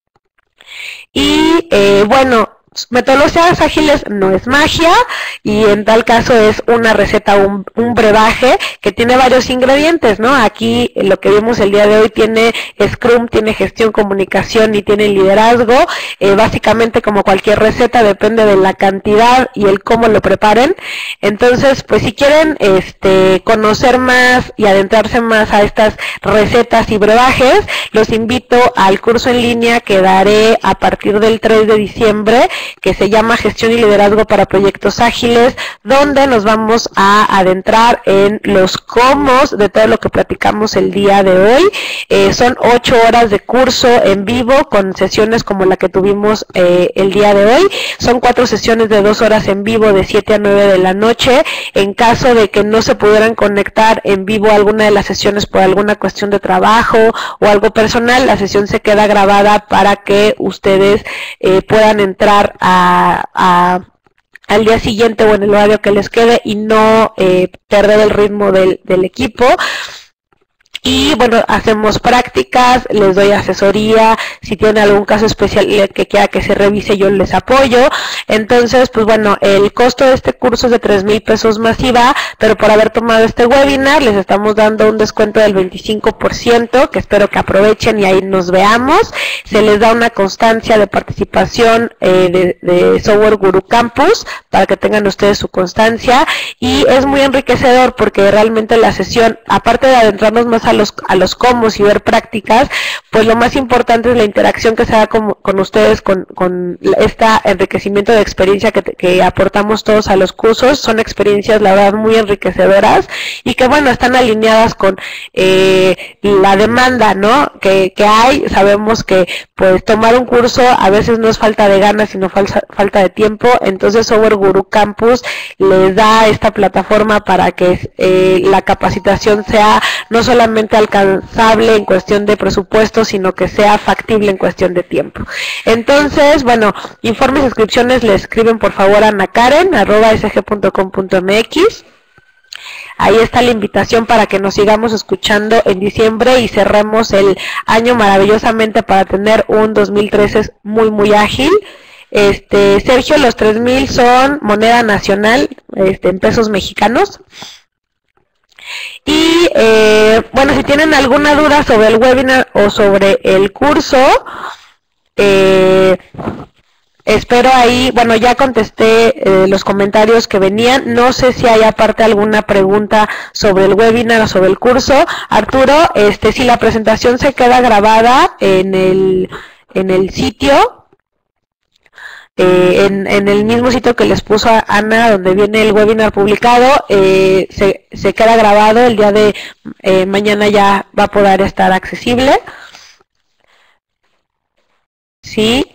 Y bueno, metodologías ágiles no es magia y en tal caso es una receta, un brebaje que tiene varios ingredientes, ¿no? Aquí lo que vimos el día de hoy tiene Scrum, tiene gestión, comunicación y tiene liderazgo. Básicamente, como cualquier receta, depende de la cantidad y el cómo lo preparen. Entonces, pues si quieren conocer más y adentrarse más a estas recetas y brebajes, los invito al curso en línea que daré a partir del 3 de diciembre, que se llama Gestión y Liderazgo para Proyectos Ágiles, donde nos vamos a adentrar en los cómo de todo lo que platicamos el día de hoy. Son 8 horas de curso en vivo con sesiones como la que tuvimos el día de hoy. Son 4 sesiones de 2 horas en vivo de 7 a 9 de la noche. En caso de que no se pudieran conectar en vivo a alguna de las sesiones por alguna cuestión de trabajo o algo personal, la sesión se queda grabada para que ustedes puedan entrar al día siguiente o en el horario que les quede y no perder el ritmo del equipo. Y bueno, hacemos prácticas, les doy asesoría, si tienen algún caso especial que quiera que se revise, yo les apoyo. Entonces, pues bueno, el costo de este curso es de 3,000 pesos más IVA, pero por haber tomado este webinar les estamos dando un descuento del 25%, que espero que aprovechen y ahí nos veamos. Se les da una constancia de participación de Software Guru Campus para que tengan ustedes su constancia, y es muy enriquecedor porque realmente la sesión, aparte de adentrarnos más a los cómo y ver prácticas, pues lo más importante es la interacción que se da con ustedes, con este enriquecimiento de experiencia que aportamos todos a los cursos. Son experiencias, la verdad, muy enriquecedoras y que, bueno, están alineadas con la demanda, ¿no?, que hay. Sabemos que, pues, tomar un curso a veces no es falta de ganas, sino falta de tiempo. Entonces, Software Guru Campus les da esta plataforma para que la capacitación sea no solamente alcanzable en cuestión de presupuesto, sino que sea factible en cuestión de tiempo. Entonces, bueno, informes e inscripciones le escriben por favor a anakaren@sg.com.mx. Ahí está la invitación para que nos sigamos escuchando en diciembre y cerremos el año maravillosamente para tener un 2013 muy muy ágil. Sergio, los 3,000 son moneda nacional, en pesos mexicanos. Y bueno, si tienen alguna duda sobre el webinar o sobre el curso, espero ahí, bueno, ya contesté los comentarios que venían. No sé si hay aparte alguna pregunta sobre el webinar o sobre el curso. Arturo, si la presentación se queda grabada en el sitio, en el mismo sitio que les puso a Ana, donde viene el webinar publicado, se queda grabado. El día de mañana ya va a poder estar accesible. Sí.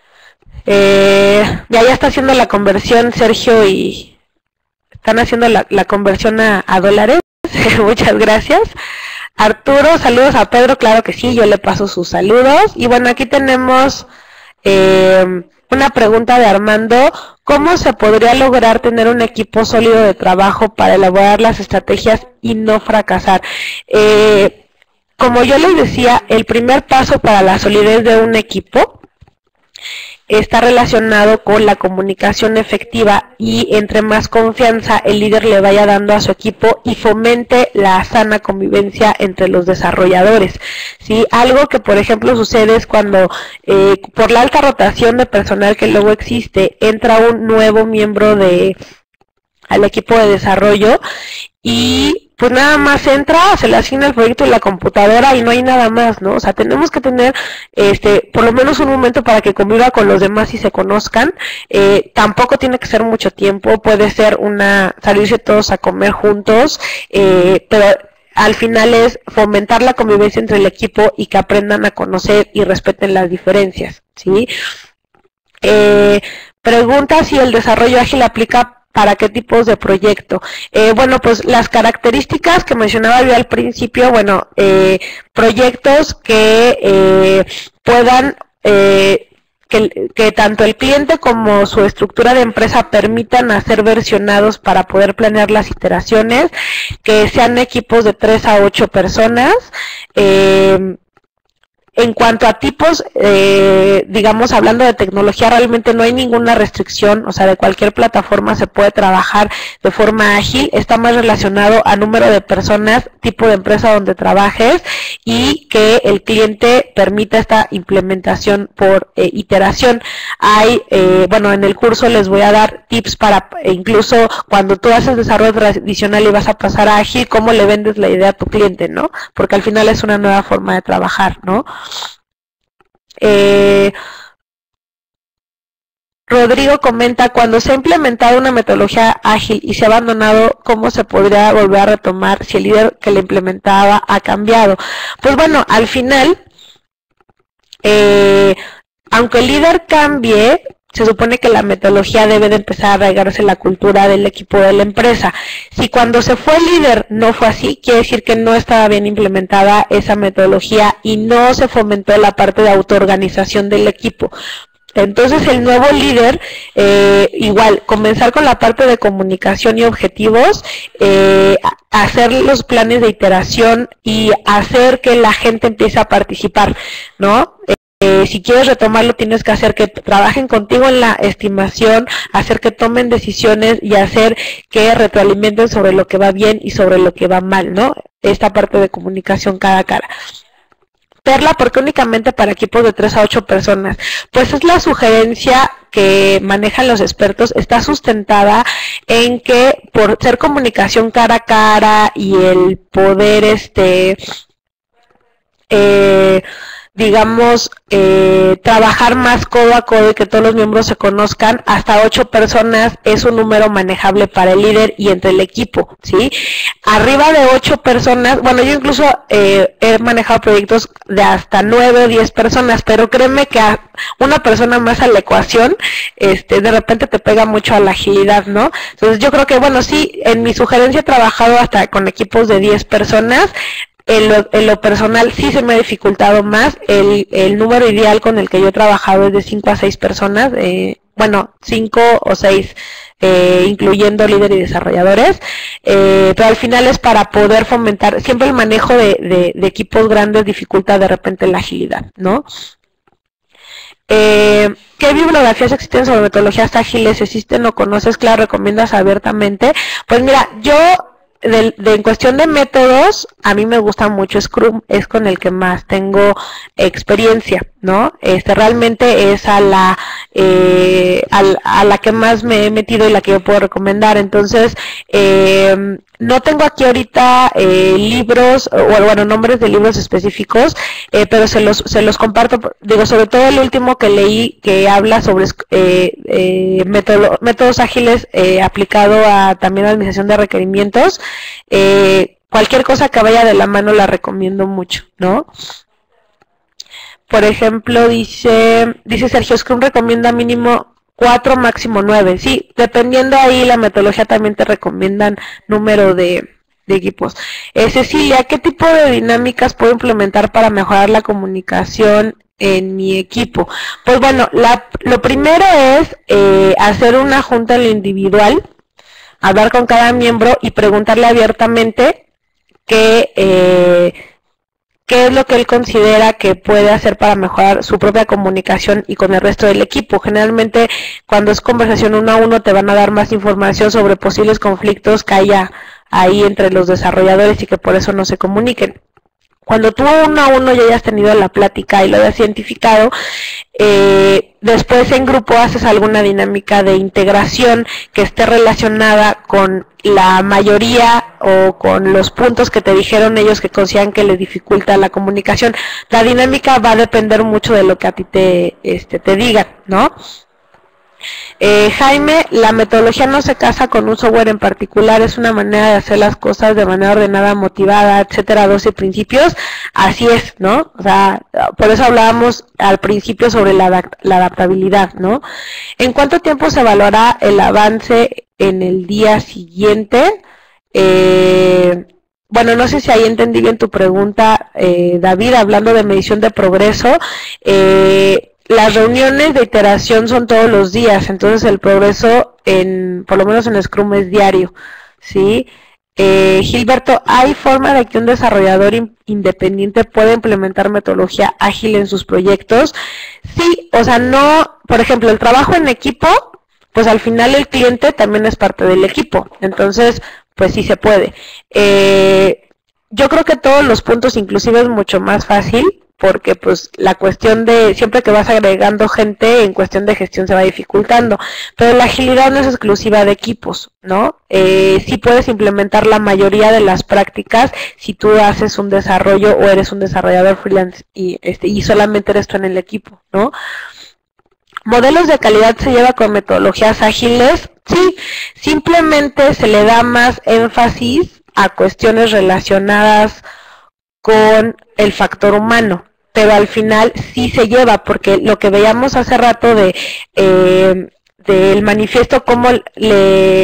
Ya está haciendo la conversión Sergio y están haciendo la conversión a dólares. Muchas gracias. Arturo, saludos a Pedro, claro que sí, yo le paso sus saludos. Y bueno, aquí tenemos una pregunta de Armando: ¿cómo se podría lograr tener un equipo sólido de trabajo para elaborar las estrategias y no fracasar? Como yo les decía, el primer paso para la solidez de un equipo está relacionado con la comunicación efectiva, y entre más confianza el líder le vaya dando a su equipo y fomente la sana convivencia entre los desarrolladores. ¿Sí? Algo que, por ejemplo, sucede es cuando por la alta rotación de personal que luego existe, entra un nuevo miembro al equipo de desarrollo y pues nada más entra, se le asigna el proyecto en la computadora y no hay nada más, ¿no? O sea, tenemos que tener por lo menos un momento para que conviva con los demás y se conozcan. Tampoco tiene que ser mucho tiempo, puede ser salirse todos a comer juntos, pero al final es fomentar la convivencia entre el equipo y que aprendan a conocer y respeten las diferencias, ¿sí? Pregunta si el desarrollo ágil aplica para qué tipos de proyecto. Bueno, pues las características que mencionaba yo al principio, bueno, proyectos que puedan, que tanto el cliente como su estructura de empresa permitan hacer versionados para poder planear las iteraciones, que sean equipos de 3 a 8 personas. En cuanto a tipos, digamos, hablando de tecnología, realmente no hay ninguna restricción, o sea, de cualquier plataforma se puede trabajar de forma ágil. Está más relacionado a número de personas, tipo de empresa donde trabajes, y que el cliente permita esta implementación por iteración. Hay, bueno, en el curso les voy a dar tips para, incluso cuando tú haces desarrollo tradicional y vas a pasar a ágil, cómo le vendes la idea a tu cliente, ¿no? Porque al final es una nueva forma de trabajar, ¿no? Rodrigo comenta: cuando se ha implementado una metodología ágil y se ha abandonado, ¿cómo se podría volver a retomar si el líder que la implementaba ha cambiado? Pues bueno, al final, aunque el líder cambie, se supone que la metodología debe de empezar a arraigarse en la cultura del equipo de la empresa. Si cuando se fue el líder no fue así, quiere decir que no estaba bien implementada esa metodología y no se fomentó la parte de autoorganización del equipo. Entonces el nuevo líder, igual, comenzar con la parte de comunicación y objetivos, hacer los planes de iteración y hacer que la gente empiece a participar, ¿no? Si quieres retomarlo, tienes que hacer que trabajen contigo en la estimación, hacer que tomen decisiones y hacer que retroalimenten sobre lo que va bien y sobre lo que va mal, ¿no? Esta parte de comunicación cara a cara. Perla, ¿por qué únicamente para equipos de 3 a 8 personas? Pues es la sugerencia que manejan los expertos, está sustentada en que por ser comunicación cara a cara y el poder, digamos, trabajar más codo a codo y que todos los miembros se conozcan, hasta 8 personas es un número manejable para el líder y entre el equipo, ¿sí? Arriba de 8 personas, bueno, yo incluso he manejado proyectos de hasta 9 o 10 personas, pero créeme que a una persona más a la ecuación, de repente te pega mucho a la agilidad, ¿no? Entonces yo creo que, bueno, sí, en mi sugerencia he trabajado hasta con equipos de 10 personas. En lo personal sí se me ha dificultado más. El número ideal con el que yo he trabajado es de 5 a 6 personas, bueno, 5 o 6, incluyendo líder y desarrolladores, pero al final es para poder fomentar, siempre el manejo de equipos grandes dificulta de repente la agilidad, ¿no? ¿Qué bibliografías existen sobre metodologías ágiles? ¿Existen o conoces? Claro, recomiendas abiertamente. Pues mira, yo en cuestión de métodos, a mí me gusta mucho Scrum, es con el que más tengo experiencia, ¿no? Realmente es a la que más me he metido y la que yo puedo recomendar. Entonces, no tengo aquí ahorita libros, o bueno, nombres de libros específicos, pero se los comparto, digo, sobre todo el último que leí, que habla sobre métodos ágiles aplicado a también a administración de requerimientos. Cualquier cosa que vaya de la mano la recomiendo mucho, ¿no? Por ejemplo, dice Sergio, Scrum recomienda mínimo 4, máximo 9. Sí, dependiendo ahí la metodología también te recomiendan número de equipos. Cecilia, ¿qué tipo de dinámicas puedo implementar para mejorar la comunicación en mi equipo? Pues bueno, lo primero es hacer una junta en lo individual, hablar con cada miembro y preguntarle abiertamente qué es lo que él considera que puede hacer para mejorar su propia comunicación y con el resto del equipo. Generalmente, cuando es conversación 1 a 1, te van a dar más información sobre posibles conflictos que haya ahí entre los desarrolladores y que por eso no se comuniquen. Cuando tú 1 a 1 ya hayas tenido la plática y lo hayas identificado, después en grupo haces alguna dinámica de integración que esté relacionada con la mayoría o con los puntos que te dijeron ellos que consideran que les dificulta la comunicación. La dinámica va a depender mucho de lo que a ti te digan, ¿no? Jaime, la metodología no se casa con un software en particular, es una manera de hacer las cosas de manera ordenada, motivada, etcétera, 12 principios, así es, ¿no? O sea, por eso hablábamos al principio sobre la adaptabilidad, ¿no? ¿En cuánto tiempo se evaluará el avance en el día siguiente? Bueno, no sé si ahí entendí bien tu pregunta, David, hablando de medición de progreso. Las reuniones de iteración son todos los días, entonces el progreso, por lo menos en Scrum, es diario, ¿sí? Gilberto, ¿hay forma de que un desarrollador independiente pueda implementar metodología ágil en sus proyectos? Sí, o sea, no, por ejemplo, el trabajo en equipo, pues al final el cliente también es parte del equipo, entonces, pues sí se puede. Yo creo que todos los puntos inclusive es mucho más fácil, porque pues la cuestión de, siempre que vas agregando gente, en cuestión de gestión se va dificultando, pero la agilidad no es exclusiva de equipos, ¿no? Sí puedes implementar la mayoría de las prácticas si tú haces un desarrollo o eres un desarrollador freelance y solamente eres tú en el equipo, ¿no? ¿Modelos de calidad se lleva con metodologías ágiles? Sí, simplemente se le da más énfasis a cuestiones relacionadas con el factor humano, pero al final sí se lleva, porque lo que veíamos hace rato del manifiesto, cómo le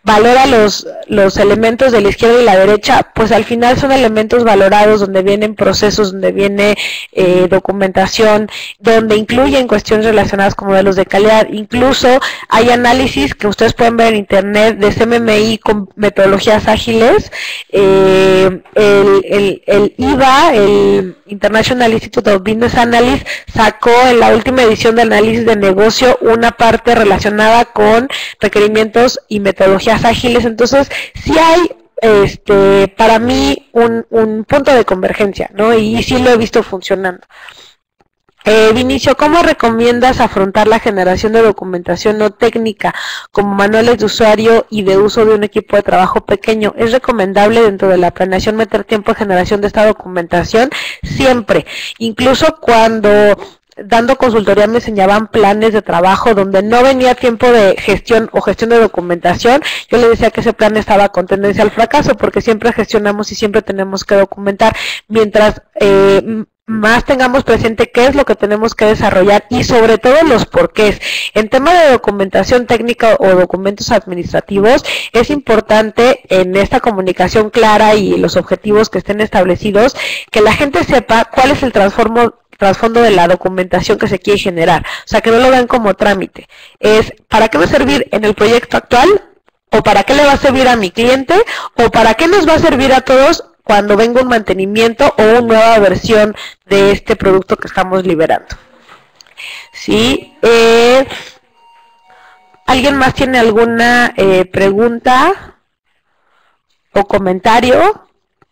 valora los elementos de la izquierda y la derecha, pues al final son elementos valorados donde vienen procesos, donde viene documentación, donde incluyen cuestiones relacionadas con modelos de calidad. Incluso hay análisis que ustedes pueden ver en internet de CMMI con metodologías ágiles. El IVA, el International Institute of Business Analysis, sacó en la última edición de análisis de negocio una parte relacionada con requerimientos y metodologías ágiles. Entonces sí hay para mí un punto de convergencia, ¿no? Y sí lo he visto funcionando. Vinicio, ¿cómo recomiendas afrontar la generación de documentación no técnica como manuales de usuario y de uso de un equipo de trabajo pequeño? ¿Es recomendable dentro de la planeación meter tiempo en generación de esta documentación? Siempre, incluso cuando dando consultoría me enseñaban planes de trabajo donde no venía tiempo de gestión o gestión de documentación, yo les decía que ese plan estaba con tendencia al fracaso, porque siempre gestionamos y siempre tenemos que documentar, mientras más tengamos presente qué es lo que tenemos que desarrollar y sobre todo los porqués. En tema de documentación técnica o documentos administrativos, es importante en esta comunicación clara y los objetivos que estén establecidos, que la gente sepa cuál es el trasfondo de la documentación que se quiere generar, o sea, que no lo vean como trámite. Es, ¿para qué va a servir en el proyecto actual? ¿O para qué le va a servir a mi cliente? ¿O para qué nos va a servir a todos cuando venga un mantenimiento o una nueva versión de este producto que estamos liberando? ¿Sí? ¿Alguien más tiene alguna pregunta o comentario?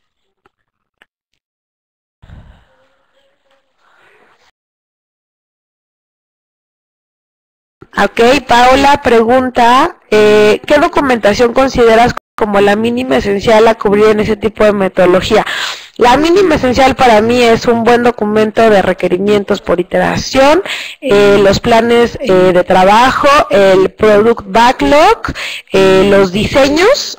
Ok, Paola pregunta, ¿qué documentación consideras como la mínima esencial a cubrir en ese tipo de metodología? La mínima esencial para mí es un buen documento de requerimientos por iteración, los planes de trabajo, el product backlog, los diseños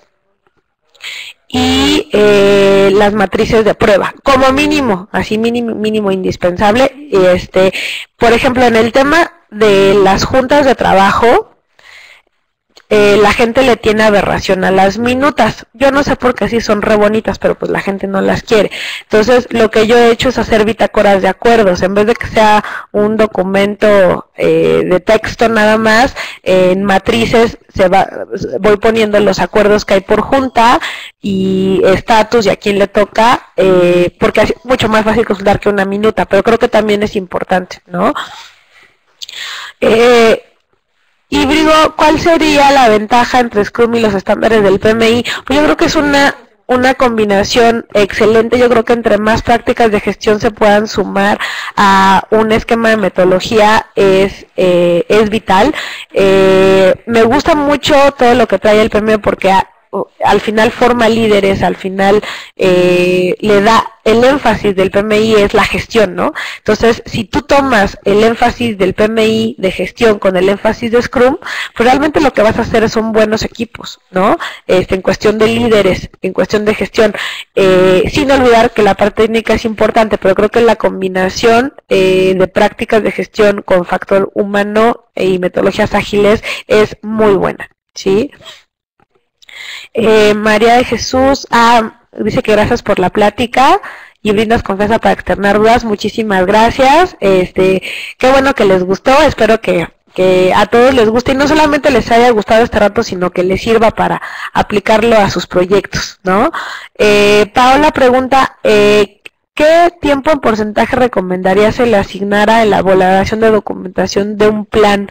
y las matrices de prueba, como mínimo, así mínimo indispensable. Por ejemplo, en el tema de las juntas de trabajo, la gente le tiene aberración a las minutas. Yo no sé por qué sí son re bonitas, pero pues la gente no las quiere. Entonces, lo que yo he hecho es hacer bitácoras de acuerdos. En vez de que sea un documento de texto nada más, en matrices voy poniendo los acuerdos que hay por junta y estatus y a quién le toca, porque es mucho más fácil consultar que una minuta, pero creo que también es importante, ¿no? Híbrido, ¿cuál sería la ventaja entre Scrum y los estándares del PMI? Pues yo creo que es una combinación excelente. Yo creo que entre más prácticas de gestión se puedan sumar a un esquema de metodología es vital. Me gusta mucho todo lo que trae el PMI porque al final forma líderes, al final le da el énfasis del PMI es la gestión, ¿no? Entonces, si tú tomas el énfasis del PMI de gestión con el énfasis de Scrum, pues realmente lo que vas a hacer son buenos equipos, ¿no? En cuestión de líderes, en cuestión de gestión, sin olvidar que la parte técnica es importante, pero creo que la combinación de prácticas de gestión con factor humano y metodologías ágiles es muy buena, ¿sí? María de Jesús dice que gracias por la plática y brindas confianza para externar dudas. Muchísimas gracias. Qué bueno que les gustó. Espero que a todos les guste y no solamente les haya gustado este rato, sino que les sirva para aplicarlo a sus proyectos, ¿no? Paola pregunta, ¿qué tiempo en porcentaje recomendaría se le asignara en la elaboración de documentación de un plan?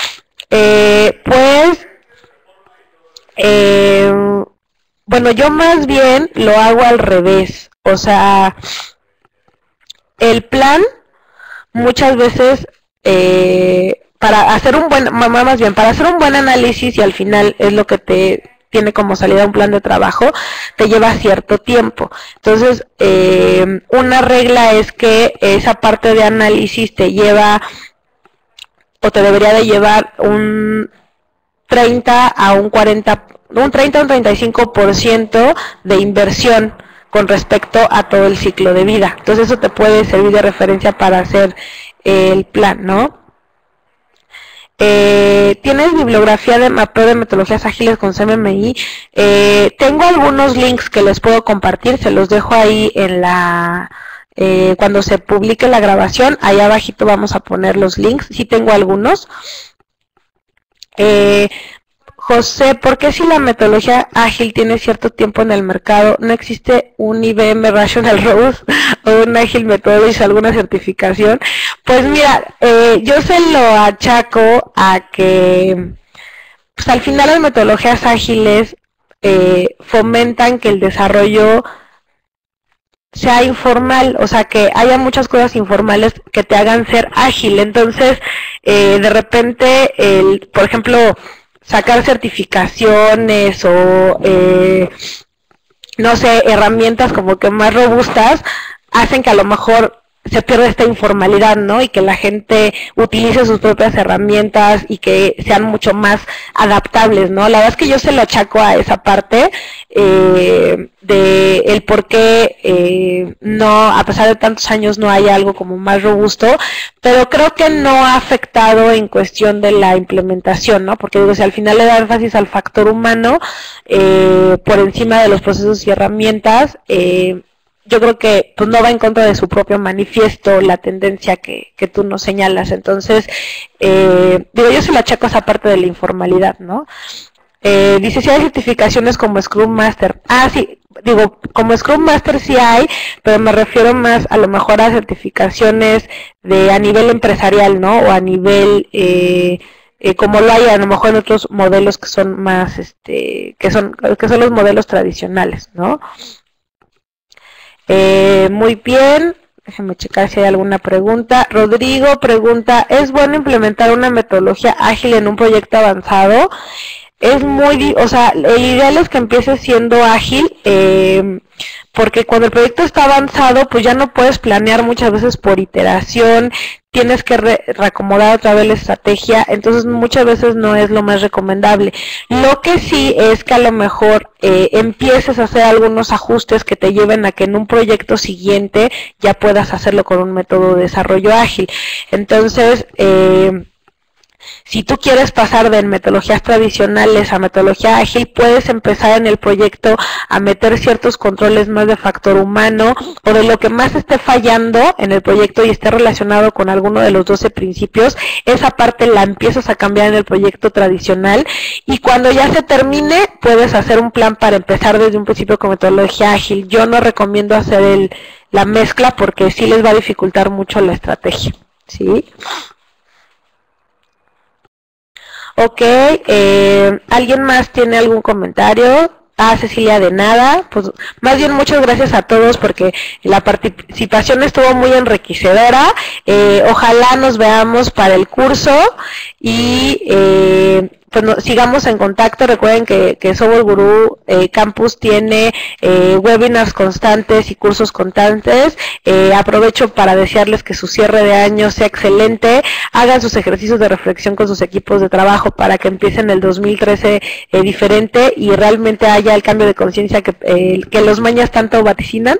Bueno, yo más bien lo hago al revés, o sea, el plan muchas veces para hacer un buen análisis y al final es lo que te tiene como salida un plan de trabajo, te lleva cierto tiempo. Entonces, una regla es que esa parte de análisis te lleva o te debería de llevar un 30 a un 40, un 30 a un 35% de inversión con respecto a todo el ciclo de vida. Entonces eso te puede servir de referencia para hacer el plan, ¿no? ¿Tienes bibliografía de mapeo de metodologías ágiles con CMMI? Tengo algunos links que les puedo compartir, se los dejo ahí en la... cuando se publique la grabación, ahí abajito vamos a poner los links, sí tengo algunos. José, ¿por qué si la metodología ágil tiene cierto tiempo en el mercado, no existe un IBM Rational Robust o un Agile Methodology, alguna certificación? Pues mira, yo se lo achaco a que pues al final las metodologías ágiles fomentan que el desarrollo sea informal, o sea que haya muchas cosas informales que te hagan ser ágil. Entonces, de repente, por ejemplo, sacar certificaciones o no sé, herramientas como que más robustas hacen que a lo mejor se pierda esta informalidad, ¿no? Y que la gente utilice sus propias herramientas y que sean mucho más adaptables, ¿no? La verdad es que yo se lo achaco a esa parte de el por qué no, a pesar de tantos años, no hay algo como más robusto, pero creo que no ha afectado en cuestión de la implementación, ¿no? Porque digo, si al final le da énfasis al factor humano por encima de los procesos y herramientas, yo creo que pues no va en contra de su propio manifiesto la tendencia que tú nos señalas. Entonces, digo, yo se lo achaco a esa parte de la informalidad, ¿no? Dice, si hay certificaciones como Scrum Master. Ah, sí, digo, como Scrum Master sí hay, pero me refiero más a lo mejor a certificaciones a nivel empresarial, ¿no? O a nivel... como lo hay a lo mejor en otros modelos que son más, que son los modelos tradicionales, ¿no? Muy bien, déjenme checar si hay alguna pregunta. Rodrigo pregunta, ¿es bueno implementar una metodología ágil en un proyecto avanzado? Es muy, o sea, lo ideal es que empiece siendo ágil, porque cuando el proyecto está avanzado, pues ya no puedes planear muchas veces por iteración, tienes que reacomodar otra vez la estrategia, entonces muchas veces no es lo más recomendable. Lo que sí es que a lo mejor empieces a hacer algunos ajustes que te lleven a que en un proyecto siguiente ya puedas hacerlo con un método de desarrollo ágil. Entonces, si tú quieres pasar de metodologías tradicionales a metodología ágil, puedes empezar en el proyecto a meter ciertos controles más de factor humano o de lo que más esté fallando en el proyecto y esté relacionado con alguno de los 12 principios. Esa parte la empiezas a cambiar en el proyecto tradicional y cuando ya se termine puedes hacer un plan para empezar desde un principio con metodología ágil. Yo no recomiendo hacer la mezcla porque sí les va a dificultar mucho la estrategia, ¿sí? Ok, ¿alguien más tiene algún comentario? Ah, Cecilia, de nada. Pues más bien muchas gracias a todos porque la participación estuvo muy enriquecedora. Ojalá nos veamos para el curso y pues sigamos en contacto. Recuerden que Software Guru Campus tiene webinars constantes y cursos constantes. Aprovecho para desearles que su cierre de año sea excelente. Hagan sus ejercicios de reflexión con sus equipos de trabajo para que empiecen el 2013 diferente y realmente haya el cambio de conciencia que los mañas tanto vaticinan.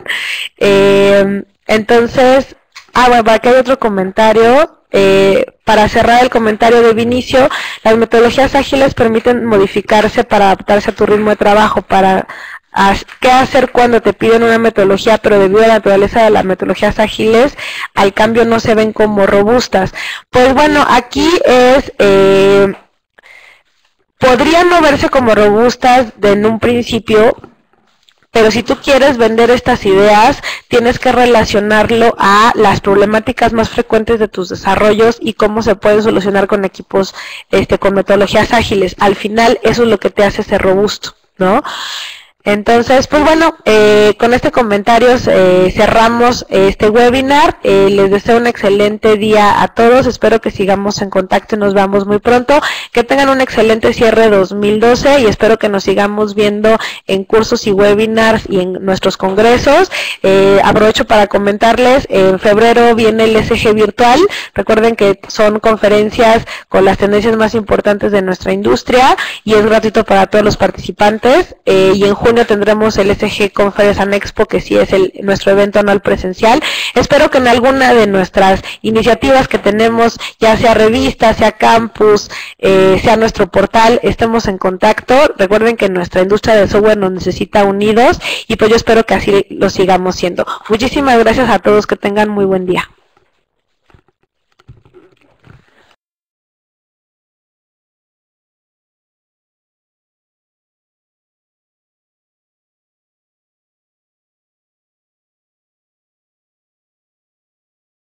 Entonces, bueno, aquí hay otro comentario. Para cerrar el comentario de Vinicio, las metodologías ágiles permiten modificarse para adaptarse a tu ritmo de trabajo, para qué hacer cuando te piden una metodología, pero debido a la naturaleza de las metodologías ágiles, al cambio no se ven como robustas. Pues bueno, aquí podrían no verse como robustas en un principio, pero si tú quieres vender estas ideas, tienes que relacionarlo a las problemáticas más frecuentes de tus desarrollos y cómo se pueden solucionar con equipos, con metodologías ágiles. Al final, eso es lo que te hace ser robusto, ¿no? Entonces, pues bueno, con este comentario cerramos este webinar. Les deseo un excelente día a todos. Espero que sigamos en contacto y nos veamos muy pronto. Que tengan un excelente cierre 2012 y espero que nos sigamos viendo en cursos y webinars y en nuestros congresos. Aprovecho para comentarles, en febrero viene el SG Virtual. Recuerden que son conferencias con las tendencias más importantes de nuestra industria y es gratuito para todos los participantes. Y en julio junio tendremos el SG Conference and Expo, que sí es nuestro evento anual presencial. Espero que en alguna de nuestras iniciativas que tenemos, ya sea revista, sea campus, sea nuestro portal, estemos en contacto. Recuerden que nuestra industria del software nos necesita unidos y pues yo espero que así lo sigamos siendo. Muchísimas gracias a todos, que tengan muy buen día.